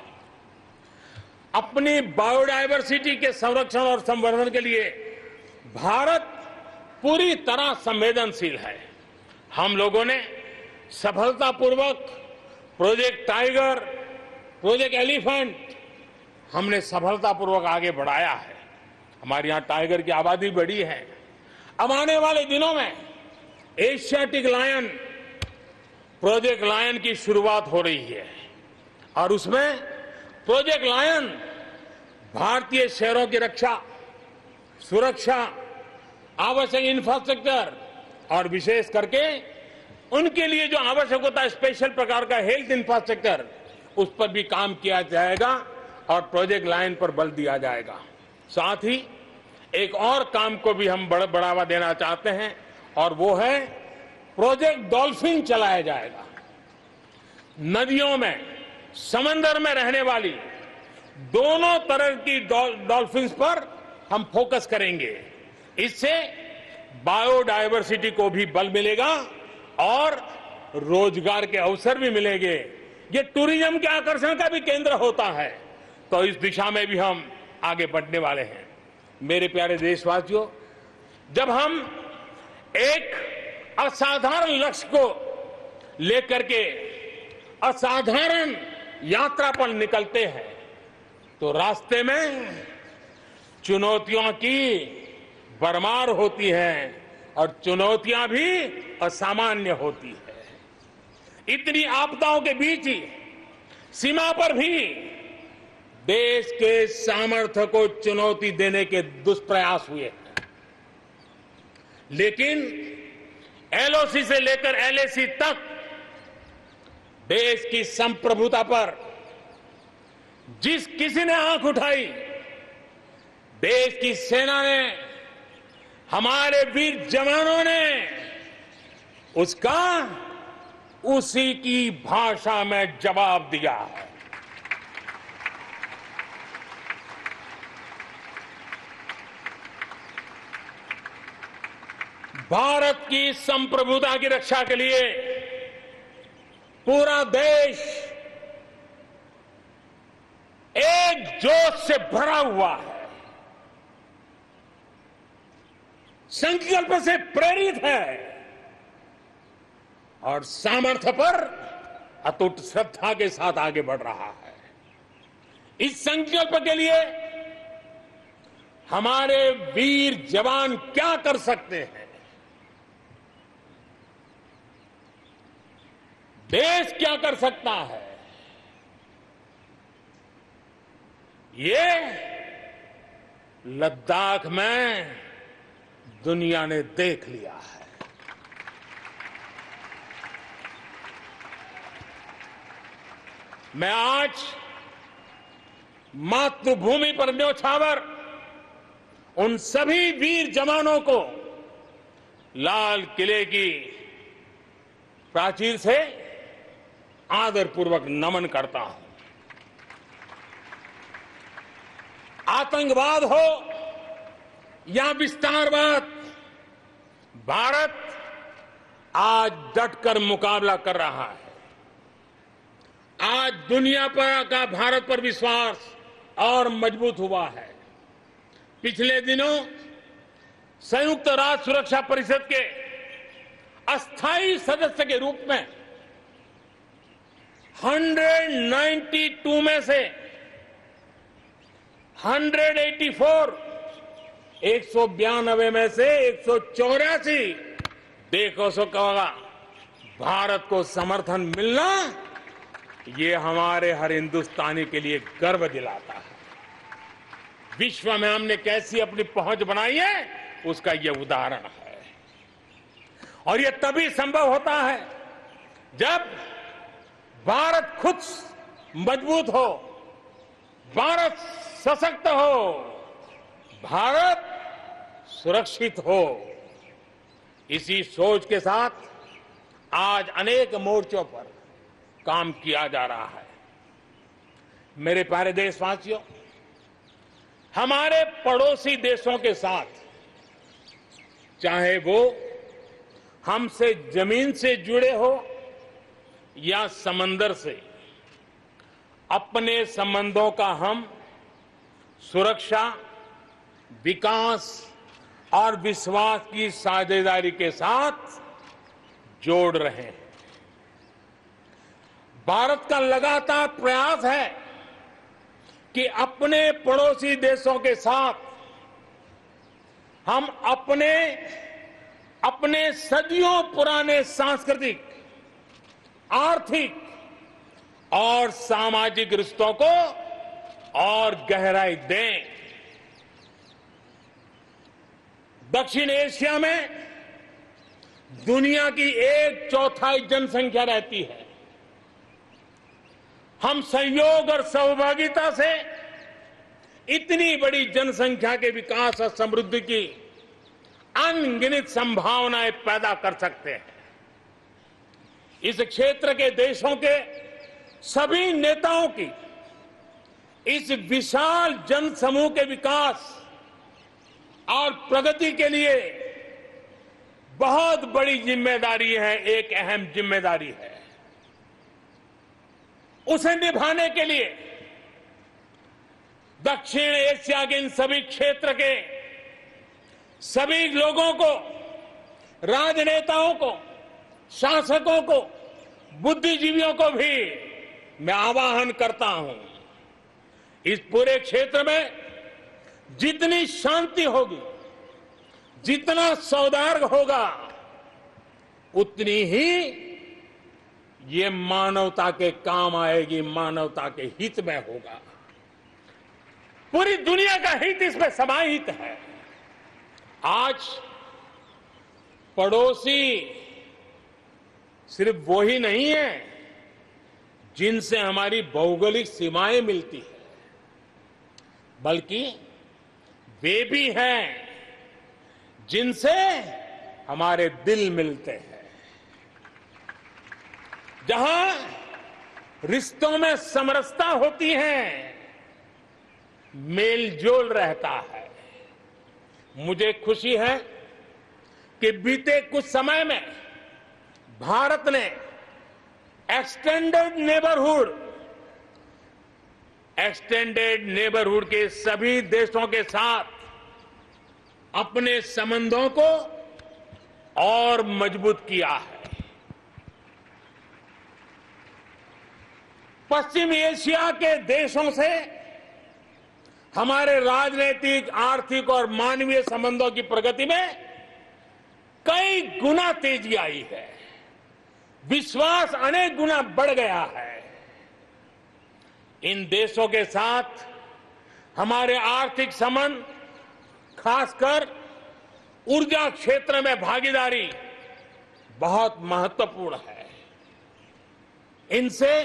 अपनी बायोडायवर्सिटी के संरक्षण और संवर्धन के लिए भारत पूरी तरह संवेदनशील है। हम लोगों ने सफलतापूर्वक प्रोजेक्ट टाइगर, प्रोजेक्ट एलिफेंट हमने सफलतापूर्वक आगे बढ़ाया है। हमारे यहां टाइगर की आबादी बढ़ी है। अब आने वाले दिनों में एशियाटिक लायन, प्रोजेक्ट लायन की शुरुआत हो रही है और उसमें प्रोजेक्ट लायन भारतीय शहरों की रक्षा, सुरक्षा, आवश्यक इंफ्रास्ट्रक्चर और विशेष करके उनके लिए जो आवश्यक होता है स्पेशल प्रकार का हेल्थ इंफ्रास्ट्रक्चर, उस पर भी काम किया जाएगा और प्रोजेक्ट लाइन पर बल दिया जाएगा। साथ ही एक और काम को भी हम बड़ बढ़ावा देना चाहते हैं और वो है प्रोजेक्ट डॉल्फिन चलाया जाएगा। नदियों में, समंदर में रहने वाली दोनों तरह की डॉल्फिन्स पर हम फोकस करेंगे। इससे बायोडायवर्सिटी को भी बल मिलेगा और रोजगार के अवसर भी मिलेंगे। ये टूरिज्म के आकर्षण का भी केंद्र होता है, तो इस दिशा में भी हम आगे बढ़ने वाले हैं। मेरे प्यारे देशवासियों, जब हम एक असाधारण लक्ष्य को लेकर के असाधारण यात्रा पर निकलते हैं तो रास्ते में चुनौतियों की भरमार होती है और चुनौतियां भी असामान्य होती है। इतनी आपदाओं के बीच ही सीमा पर भी देश के सामर्थ्य को चुनौती देने के दुष्प्रयास हुए हैं, लेकिन एलओसी से लेकर एलएसी तक देश की संप्रभुता पर जिस किसी ने आंख उठाई, देश की सेना ने, हमारे वीर जवानों ने उसका उसी की भाषा में जवाब दिया है। भारत की संप्रभुता की रक्षा के लिए पूरा देश एक जोश से भरा हुआ है, संकल्प से प्रेरित है और सामर्थ्य पर अटूट श्रद्धा के साथ आगे बढ़ रहा है। इस संकल्प के लिए हमारे वीर जवान क्या कर सकते हैं, देश क्या कर सकता है, ये लद्दाख में दुनिया ने देख लिया है। मैं आज मातृभूमि पर न्योछावर उन सभी वीर जवानों को लाल किले की प्राचीर से आदरपूर्वक नमन करता हूं। आतंकवाद हो या विस्तारवाद, भारत आज डटकर मुकाबला कर रहा है। आज दुनिया पर का भारत पर विश्वास और मजबूत हुआ है। पिछले दिनों संयुक्त राष्ट्र सुरक्षा परिषद के अस्थायी सदस्य के रूप में एक सौ बानवे में से एक सौ चौरासी एक सौ बयानवे में से एक सौ चौरासी देखो सो कहोगा, भारत को समर्थन मिलना ये हमारे हर हिंदुस्तानी के लिए गर्व दिलाता है। विश्व में हमने कैसी अपनी पहुंच बनाई है, उसका ये उदाहरण है। और ये तभी संभव होता है जब भारत खुद मजबूत हो, भारत सशक्त हो, भारत सुरक्षित हो। इसी सोच के साथ आज अनेक मोर्चों पर काम किया जा रहा है। मेरे प्यारे देशवासियों, हमारे पड़ोसी देशों के साथ, चाहे वो हमसे जमीन से जुड़े हो या समंदर से, अपने संबंधों का हम सुरक्षा, विकास और विश्वास की साझेदारी के साथ जोड़ रहे हैं। भारत का लगातार प्रयास है कि अपने पड़ोसी देशों के साथ हम अपने अपने सदियों पुराने सांस्कृतिक, आर्थिक और सामाजिक रिश्तों को और गहराई दें। दक्षिण एशिया में दुनिया की एक चौथाई जनसंख्या रहती है। हम संयोग और सहभागिता से इतनी बड़ी जनसंख्या के विकास और समृद्धि की अनगिनत संभावनाएं पैदा कर सकते हैं। इस क्षेत्र के देशों के सभी नेताओं की इस विशाल जनसमूह के विकास और प्रगति के लिए बहुत बड़ी जिम्मेदारी है, एक अहम जिम्मेदारी है। उसे निभाने के लिए दक्षिण एशिया के इन सभी क्षेत्र के सभी लोगों को, राजनेताओं को, शासकों को, बुद्धिजीवियों को भी मैं आह्वान करता हूं, इस पूरे क्षेत्र में जितनी शांति होगी, जितना सौहार्द होगा, उतनी ही ये मानवता के काम आएगी, मानवता के हित में होगा। पूरी दुनिया का हित इसमें समाहित है। आज पड़ोसी सिर्फ वो ही नहीं है जिनसे हमारी भौगोलिक सीमाएं मिलती है, बल्कि वे भी हैं जिनसे हमारे दिल मिलते हैं। जहां रिश्तों में समरसता होती है, मेलजोल रहता है। मुझे खुशी है कि बीते कुछ समय में भारत ने एक्सटेंडेड नेबरहुड एक्सटेंडेड नेबरहुड के सभी देशों के साथ अपने संबंधों को और मजबूत किया है। पश्चिम एशिया के देशों से हमारे राजनीतिक, आर्थिक और मानवीय संबंधों की प्रगति में कई गुना तेजी आई है। विश्वास अनेक गुना बढ़ गया है। इन देशों के साथ हमारे आर्थिक संबंध, खासकर ऊर्जा क्षेत्र में भागीदारी बहुत महत्वपूर्ण है। इनसे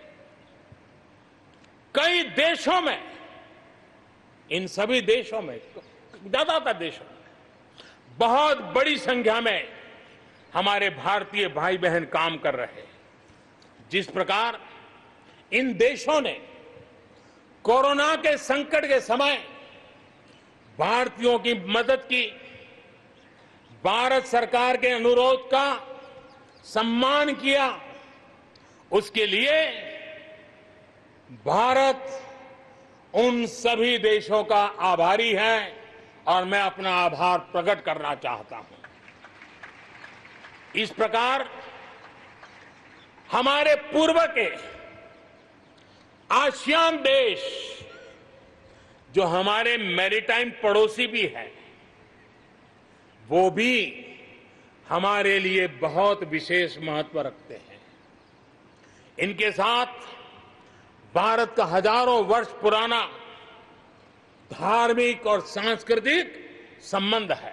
कई देशों में, इन सभी देशों में, ज्यादातर देशों में बहुत बड़ी संख्या में हमारे भारतीय भाई बहन काम कर रहे हैं। जिस प्रकार इन देशों ने कोरोना के संकट के समय भारतीयों की मदद की, भारत सरकार के अनुरोध का सम्मान किया, उसके लिए भारत उन सभी देशों का आभारी है और मैं अपना आभार प्रकट करना चाहता हूं। इस प्रकार हमारे पूर्व के आसियान देश, जो हमारे मैरीटाइम पड़ोसी भी हैं, वो भी हमारे लिए बहुत विशेष महत्व रखते हैं। इनके साथ भारत का हजारों वर्ष पुराना धार्मिक और सांस्कृतिक संबंध है।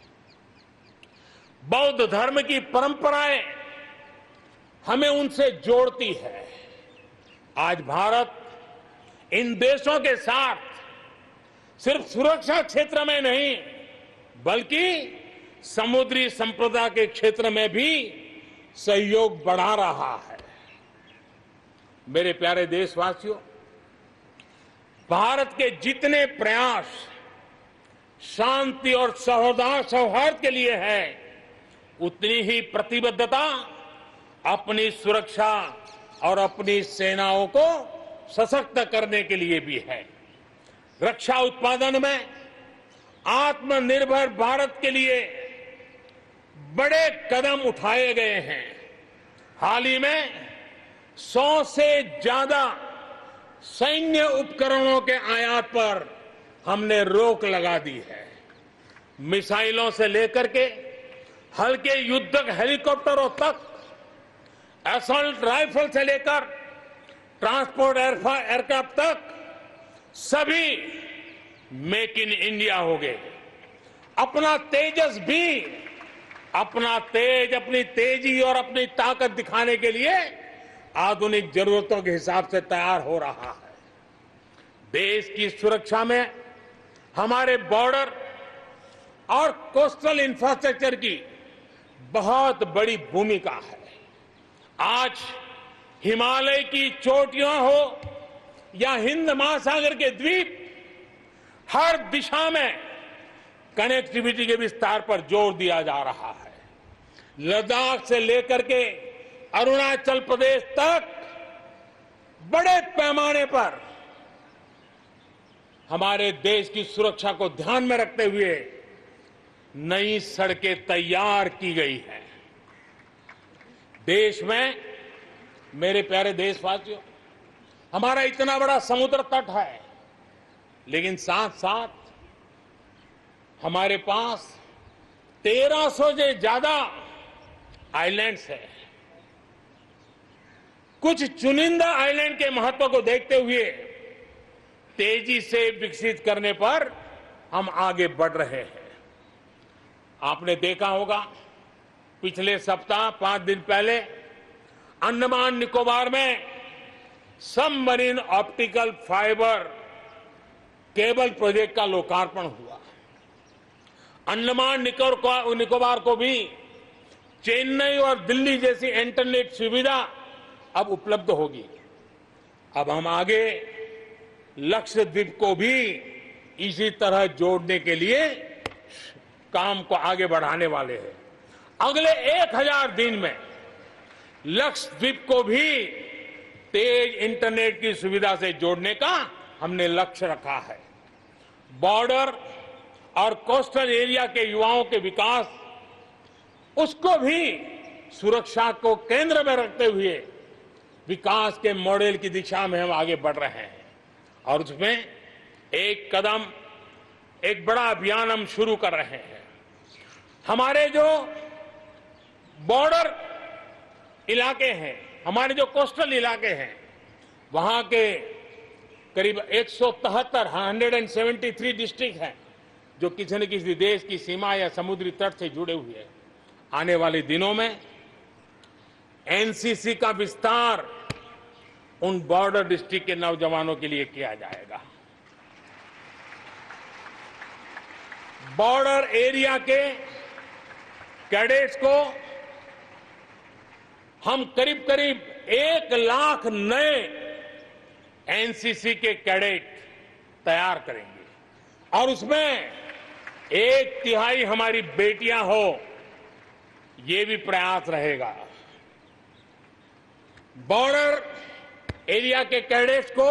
बौद्ध धर्म की परंपराएं हमें उनसे जोड़ती है। आज भारत इन देशों के साथ सिर्फ सुरक्षा क्षेत्र में नहीं बल्कि समुद्री संपदा के क्षेत्र में भी सहयोग बढ़ा रहा है। मेरे प्यारे देशवासियों, भारत के जितने प्रयास शांति और सौहार्द के लिए है, उतनी ही प्रतिबद्धता अपनी सुरक्षा और अपनी सेनाओं को सशक्त करने के लिए भी है। रक्षा उत्पादन में आत्मनिर्भर भारत के लिए बड़े कदम उठाए गए हैं। हाल ही में सौ से ज्यादा सैन्य उपकरणों के आयात पर हमने रोक लगा दी है। मिसाइलों से लेकर के हल्के युद्धक हेलीकॉप्टरों तक, असॉल्ट राइफल से लेकर ट्रांसपोर्ट एयरक्राफ्ट तक सभी मेक इन इंडिया हो गए। अपना तेजस भी अपना तेज अपनी तेजी और अपनी ताकत दिखाने के लिए आधुनिक जरूरतों के हिसाब से तैयार हो रहा है। देश की सुरक्षा में हमारे बॉर्डर और कोस्टल इंफ्रास्ट्रक्चर की बहुत बड़ी भूमिका है। आज हिमालय की चोटियां हो या हिंद महासागर के द्वीप, हर दिशा में कनेक्टिविटी के विस्तार पर जोर दिया जा रहा है। लद्दाख से लेकर के अरुणाचल प्रदेश तक बड़े पैमाने पर हमारे देश की सुरक्षा को ध्यान में रखते हुए नई सड़कें तैयार की गई हैं। देश में, मेरे प्यारे देशवासियों, हमारा इतना बड़ा समुद्र तट है, लेकिन साथ साथ हमारे पास तेरह सौ से ज्यादा आइलैंड्स हैं। कुछ चुनिंदा आइलैंड के महत्व को देखते हुए तेजी से विकसित करने पर हम आगे बढ़ रहे हैं। आपने देखा होगा, पिछले सप्ताह पांच दिन पहले अंडमान निकोबार में submarine optical fibre cable project का लोकार्पण हुआ। अंडमान निकोबार को भी चेन्नई और दिल्ली जैसी इंटरनेट सुविधा अब उपलब्ध होगी। अब हम आगे लक्षद्वीप को भी इसी तरह जोड़ने के लिए काम को आगे बढ़ाने वाले हैं। अगले एक हजार दिन में लक्षद्वीप को भी तेज इंटरनेट की सुविधा से जोड़ने का हमने लक्ष्य रखा है। बॉर्डर और कोस्टल एरिया के युवाओं के विकास, उसको भी सुरक्षा को केंद्र में रखते हुए विकास के मॉडल की दिशा में हम आगे बढ़ रहे हैं। और उसमें एक कदम, एक बड़ा अभियान हम शुरू कर रहे हैं। हमारे जो बॉर्डर इलाके हैं, हमारे जो कोस्टल इलाके हैं, वहां के करीब एक सौ तिहत्तर एक सौ तिहत्तर डिस्ट्रिक्ट हैं जो किसी न किसी देश की सीमा या समुद्री तट से जुड़े हुए हैं। आने वाले दिनों में एनसीसी का विस्तार उन बॉर्डर डिस्ट्रिक्ट के नौजवानों के लिए किया जाएगा। बॉर्डर एरिया के कैडेट्स को हम करीब करीब एक लाख नए एनसीसी के कैडेट तैयार करेंगे और उसमें एक तिहाई हमारी बेटियां हो, ये भी प्रयास रहेगा। बॉर्डर एरिया के कैडेट्स को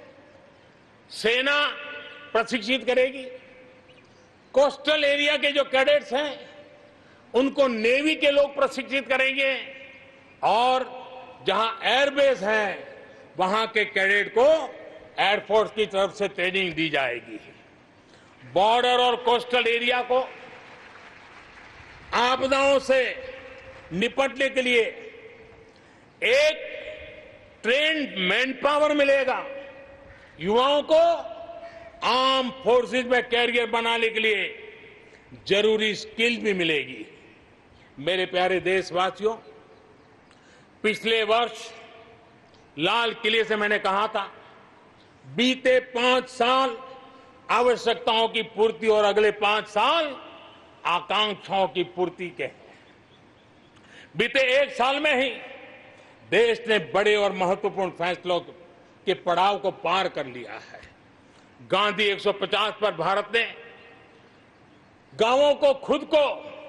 सेना प्रशिक्षित करेगी। कोस्टल एरिया के जो कैडेट्स हैं उनको नेवी के लोग प्रशिक्षित करेंगे और जहां एयरबेस है वहां के कैडेट को एयरफोर्स की तरफ से ट्रेनिंग दी जाएगी। बॉर्डर और कोस्टल एरिया को आपदाओं से निपटने के लिए एक ट्रेन्ड मैन पावर मिलेगा। युवाओं को आर्म फोर्सेस में कैरियर बनाने के लिए जरूरी स्किल भी मिलेगी। मेरे प्यारे देशवासियों, पिछले वर्ष लाल किले से मैंने कहा था, बीते पांच साल आवश्यकताओं की पूर्ति और अगले पांच साल आकांक्षाओं की पूर्ति के हैं। बीते एक साल में ही देश ने बड़े और महत्वपूर्ण फैसलों के पड़ाव को पार कर लिया है। गांधी एक सौ पचास पर भारत ने गांवों को खुद को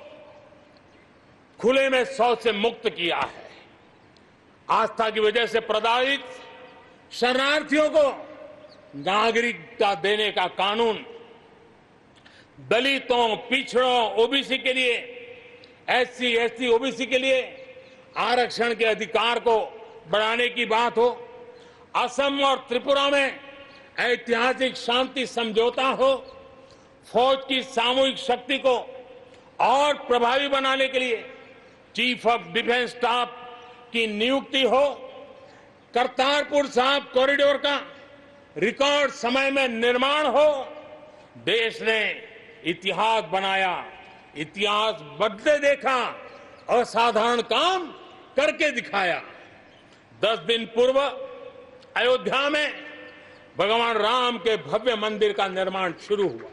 खुले में शौच से मुक्त किया है। आस्था की वजह से प्रताड़ित शरणार्थियों को नागरिकता देने का कानून, दलितों, पिछड़ों, ओबीसी के लिए, एससी, एसटी, ओबीसी के लिए आरक्षण के अधिकार को बढ़ाने की बात हो, असम और त्रिपुरा में ऐतिहासिक शांति समझौता हो, फौज की सामूहिक शक्ति को और प्रभावी बनाने के लिए चीफ ऑफ डिफेंस स्टाफ की नियुक्ति हो, करतारपुर साहिब कॉरिडोर का रिकॉर्ड समय में निर्माण हो, देश ने इतिहास बनाया, इतिहास बदले देखा, असाधारण काम करके दिखाया। दस दिन पूर्व अयोध्या में भगवान राम के भव्य मंदिर का निर्माण शुरू हुआ।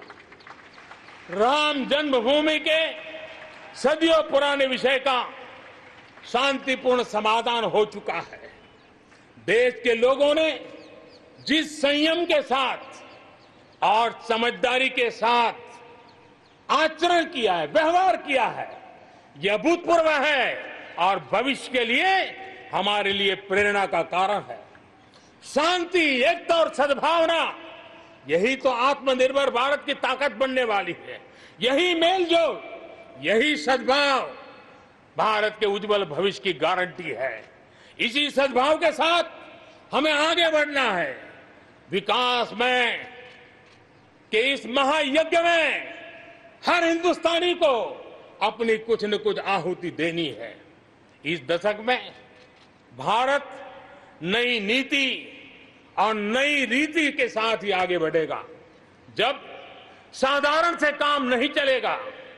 राम जन्मभूमि के सदियों पुराने विषय का शांतिपूर्ण समाधान हो चुका है। देश के लोगों ने जिस संयम के साथ और समझदारी के साथ आचरण किया है, व्यवहार किया है, यह अभूतपूर्व है और भविष्य के लिए हमारे लिए प्रेरणा का कारण है। शांति, एकता और सद्भावना, यही तो आत्मनिर्भर भारत की ताकत बनने वाली है। यही मेलजोल, यही सद्भाव भारत के उज्जवल भविष्य की गारंटी है। इसी सद्भाव के साथ हमें आगे बढ़ना है। विकास में के इस महायज्ञ में हर हिंदुस्तानी को अपनी कुछ न कुछ आहुति देनी है। इस दशक में भारत नई नीति और नई रीति के साथ ही आगे बढ़ेगा। जब साधारण से काम नहीं चलेगा,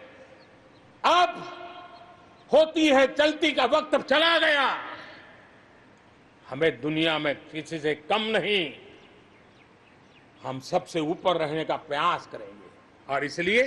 अब होती है चलती का वक्त अब चला गया। हमें दुनिया में किसी से कम नहीं, हम सबसे ऊपर रहने का प्रयास करेंगे और इसलिए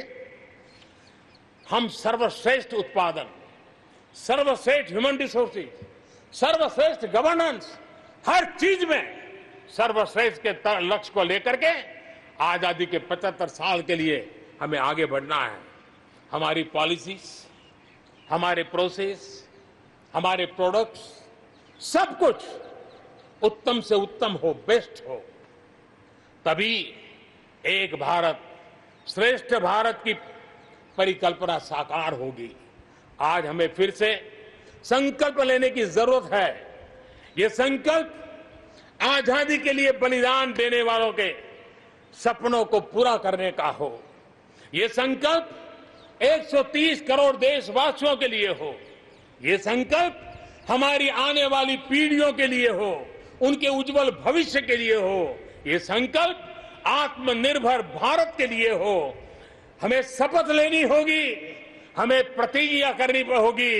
हम सर्वश्रेष्ठ उत्पादन, सर्वश्रेष्ठ ह्यूमन रिसोर्सेज, सर्वश्रेष्ठ गवर्नेंस, हर चीज में सर्वश्रेष्ठ के लक्ष्य को लेकर के आजादी के पचहत्तर साल के लिए हमें आगे बढ़ना है। हमारी पॉलिसीज, हमारे प्रोसेस, हमारे प्रोडक्ट्स, सब कुछ उत्तम से उत्तम हो, बेस्ट हो, तभी एक भारत श्रेष्ठ भारत की परिकल्पना साकार होगी। आज हमें फिर से संकल्प लेने की जरूरत है। ये संकल्प आजादी के लिए बलिदान देने वालों के सपनों को पूरा करने का हो। ये संकल्प एक सौ तीस करोड़ देशवासियों के लिए हो। ये संकल्प हमारी आने वाली पीढ़ियों के लिए हो, उनके उज्जवल भविष्य के लिए हो। ये संकल्प आत्मनिर्भर भारत के लिए हो। हमें शपथ लेनी होगी, हमें प्रतिज्ञा करनी होगी।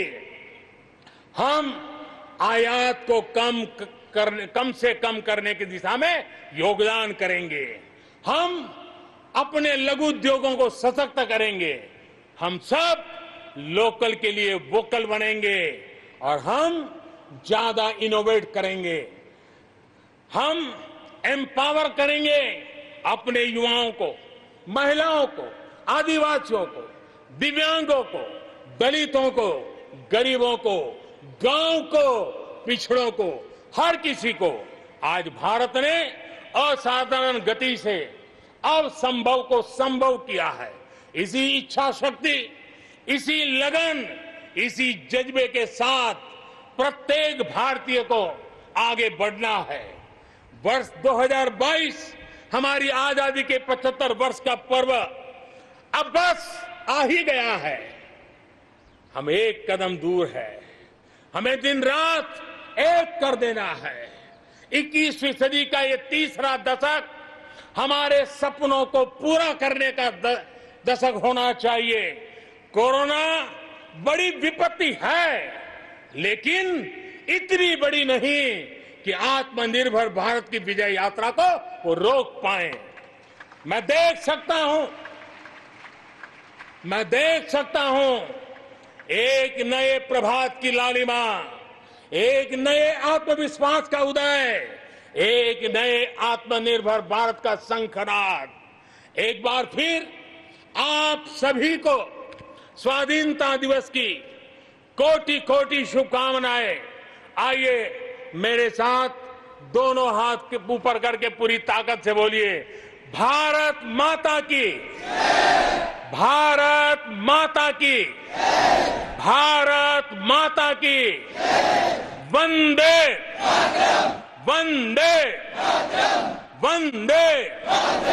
हम आयात को कम करने, कम से कम करने की दिशा में योगदान करेंगे। हम अपने लघु उद्योगों को सशक्त करेंगे। हम सब लोकल के लिए वोकल बनेंगे और हम ज्यादा इनोवेट करेंगे। हम एम्पावर करेंगे अपने युवाओं को, महिलाओं को, आदिवासियों को, दिव्यांगों को, दलितों को, गरीबों को, गांव को, पिछड़ों को, हर किसी को। आज भारत ने असाधारण गति से असंभव को संभव किया है। इसी इच्छा शक्ति, इसी लगन, इसी जज्बे के साथ प्रत्येक भारतीय को आगे बढ़ना है। वर्ष दो हज़ार बाईस हमारी आजादी के पचहत्तर वर्ष का पर्व अब बस आ ही गया है। हम एक कदम दूर है। हमें दिन रात एक कर देना है। इक्कीसवीं सदी का ये तीसरा दशक हमारे सपनों को पूरा करने का दशक होना चाहिए। कोरोना बड़ी विपत्ति है, लेकिन इतनी बड़ी नहीं कि आत्मनिर्भर भारत की विजय यात्रा को वो रोक पाए। मैं देख सकता हूं मैं देख सकता हूं एक नए प्रभात की लालिमा, एक नए आत्मविश्वास का उदय, एक नए आत्मनिर्भर भारत का शंखनाद। एक बार फिर आप सभी को स्वाधीनता दिवस की कोटि कोटि शुभकामनाएं। आइए मेरे साथ दोनों हाथ के ऊपर करके पूरी ताकत से बोलिए, भारत माता की, भारत माता की, भारत माता की, वंदे वंदे वंदे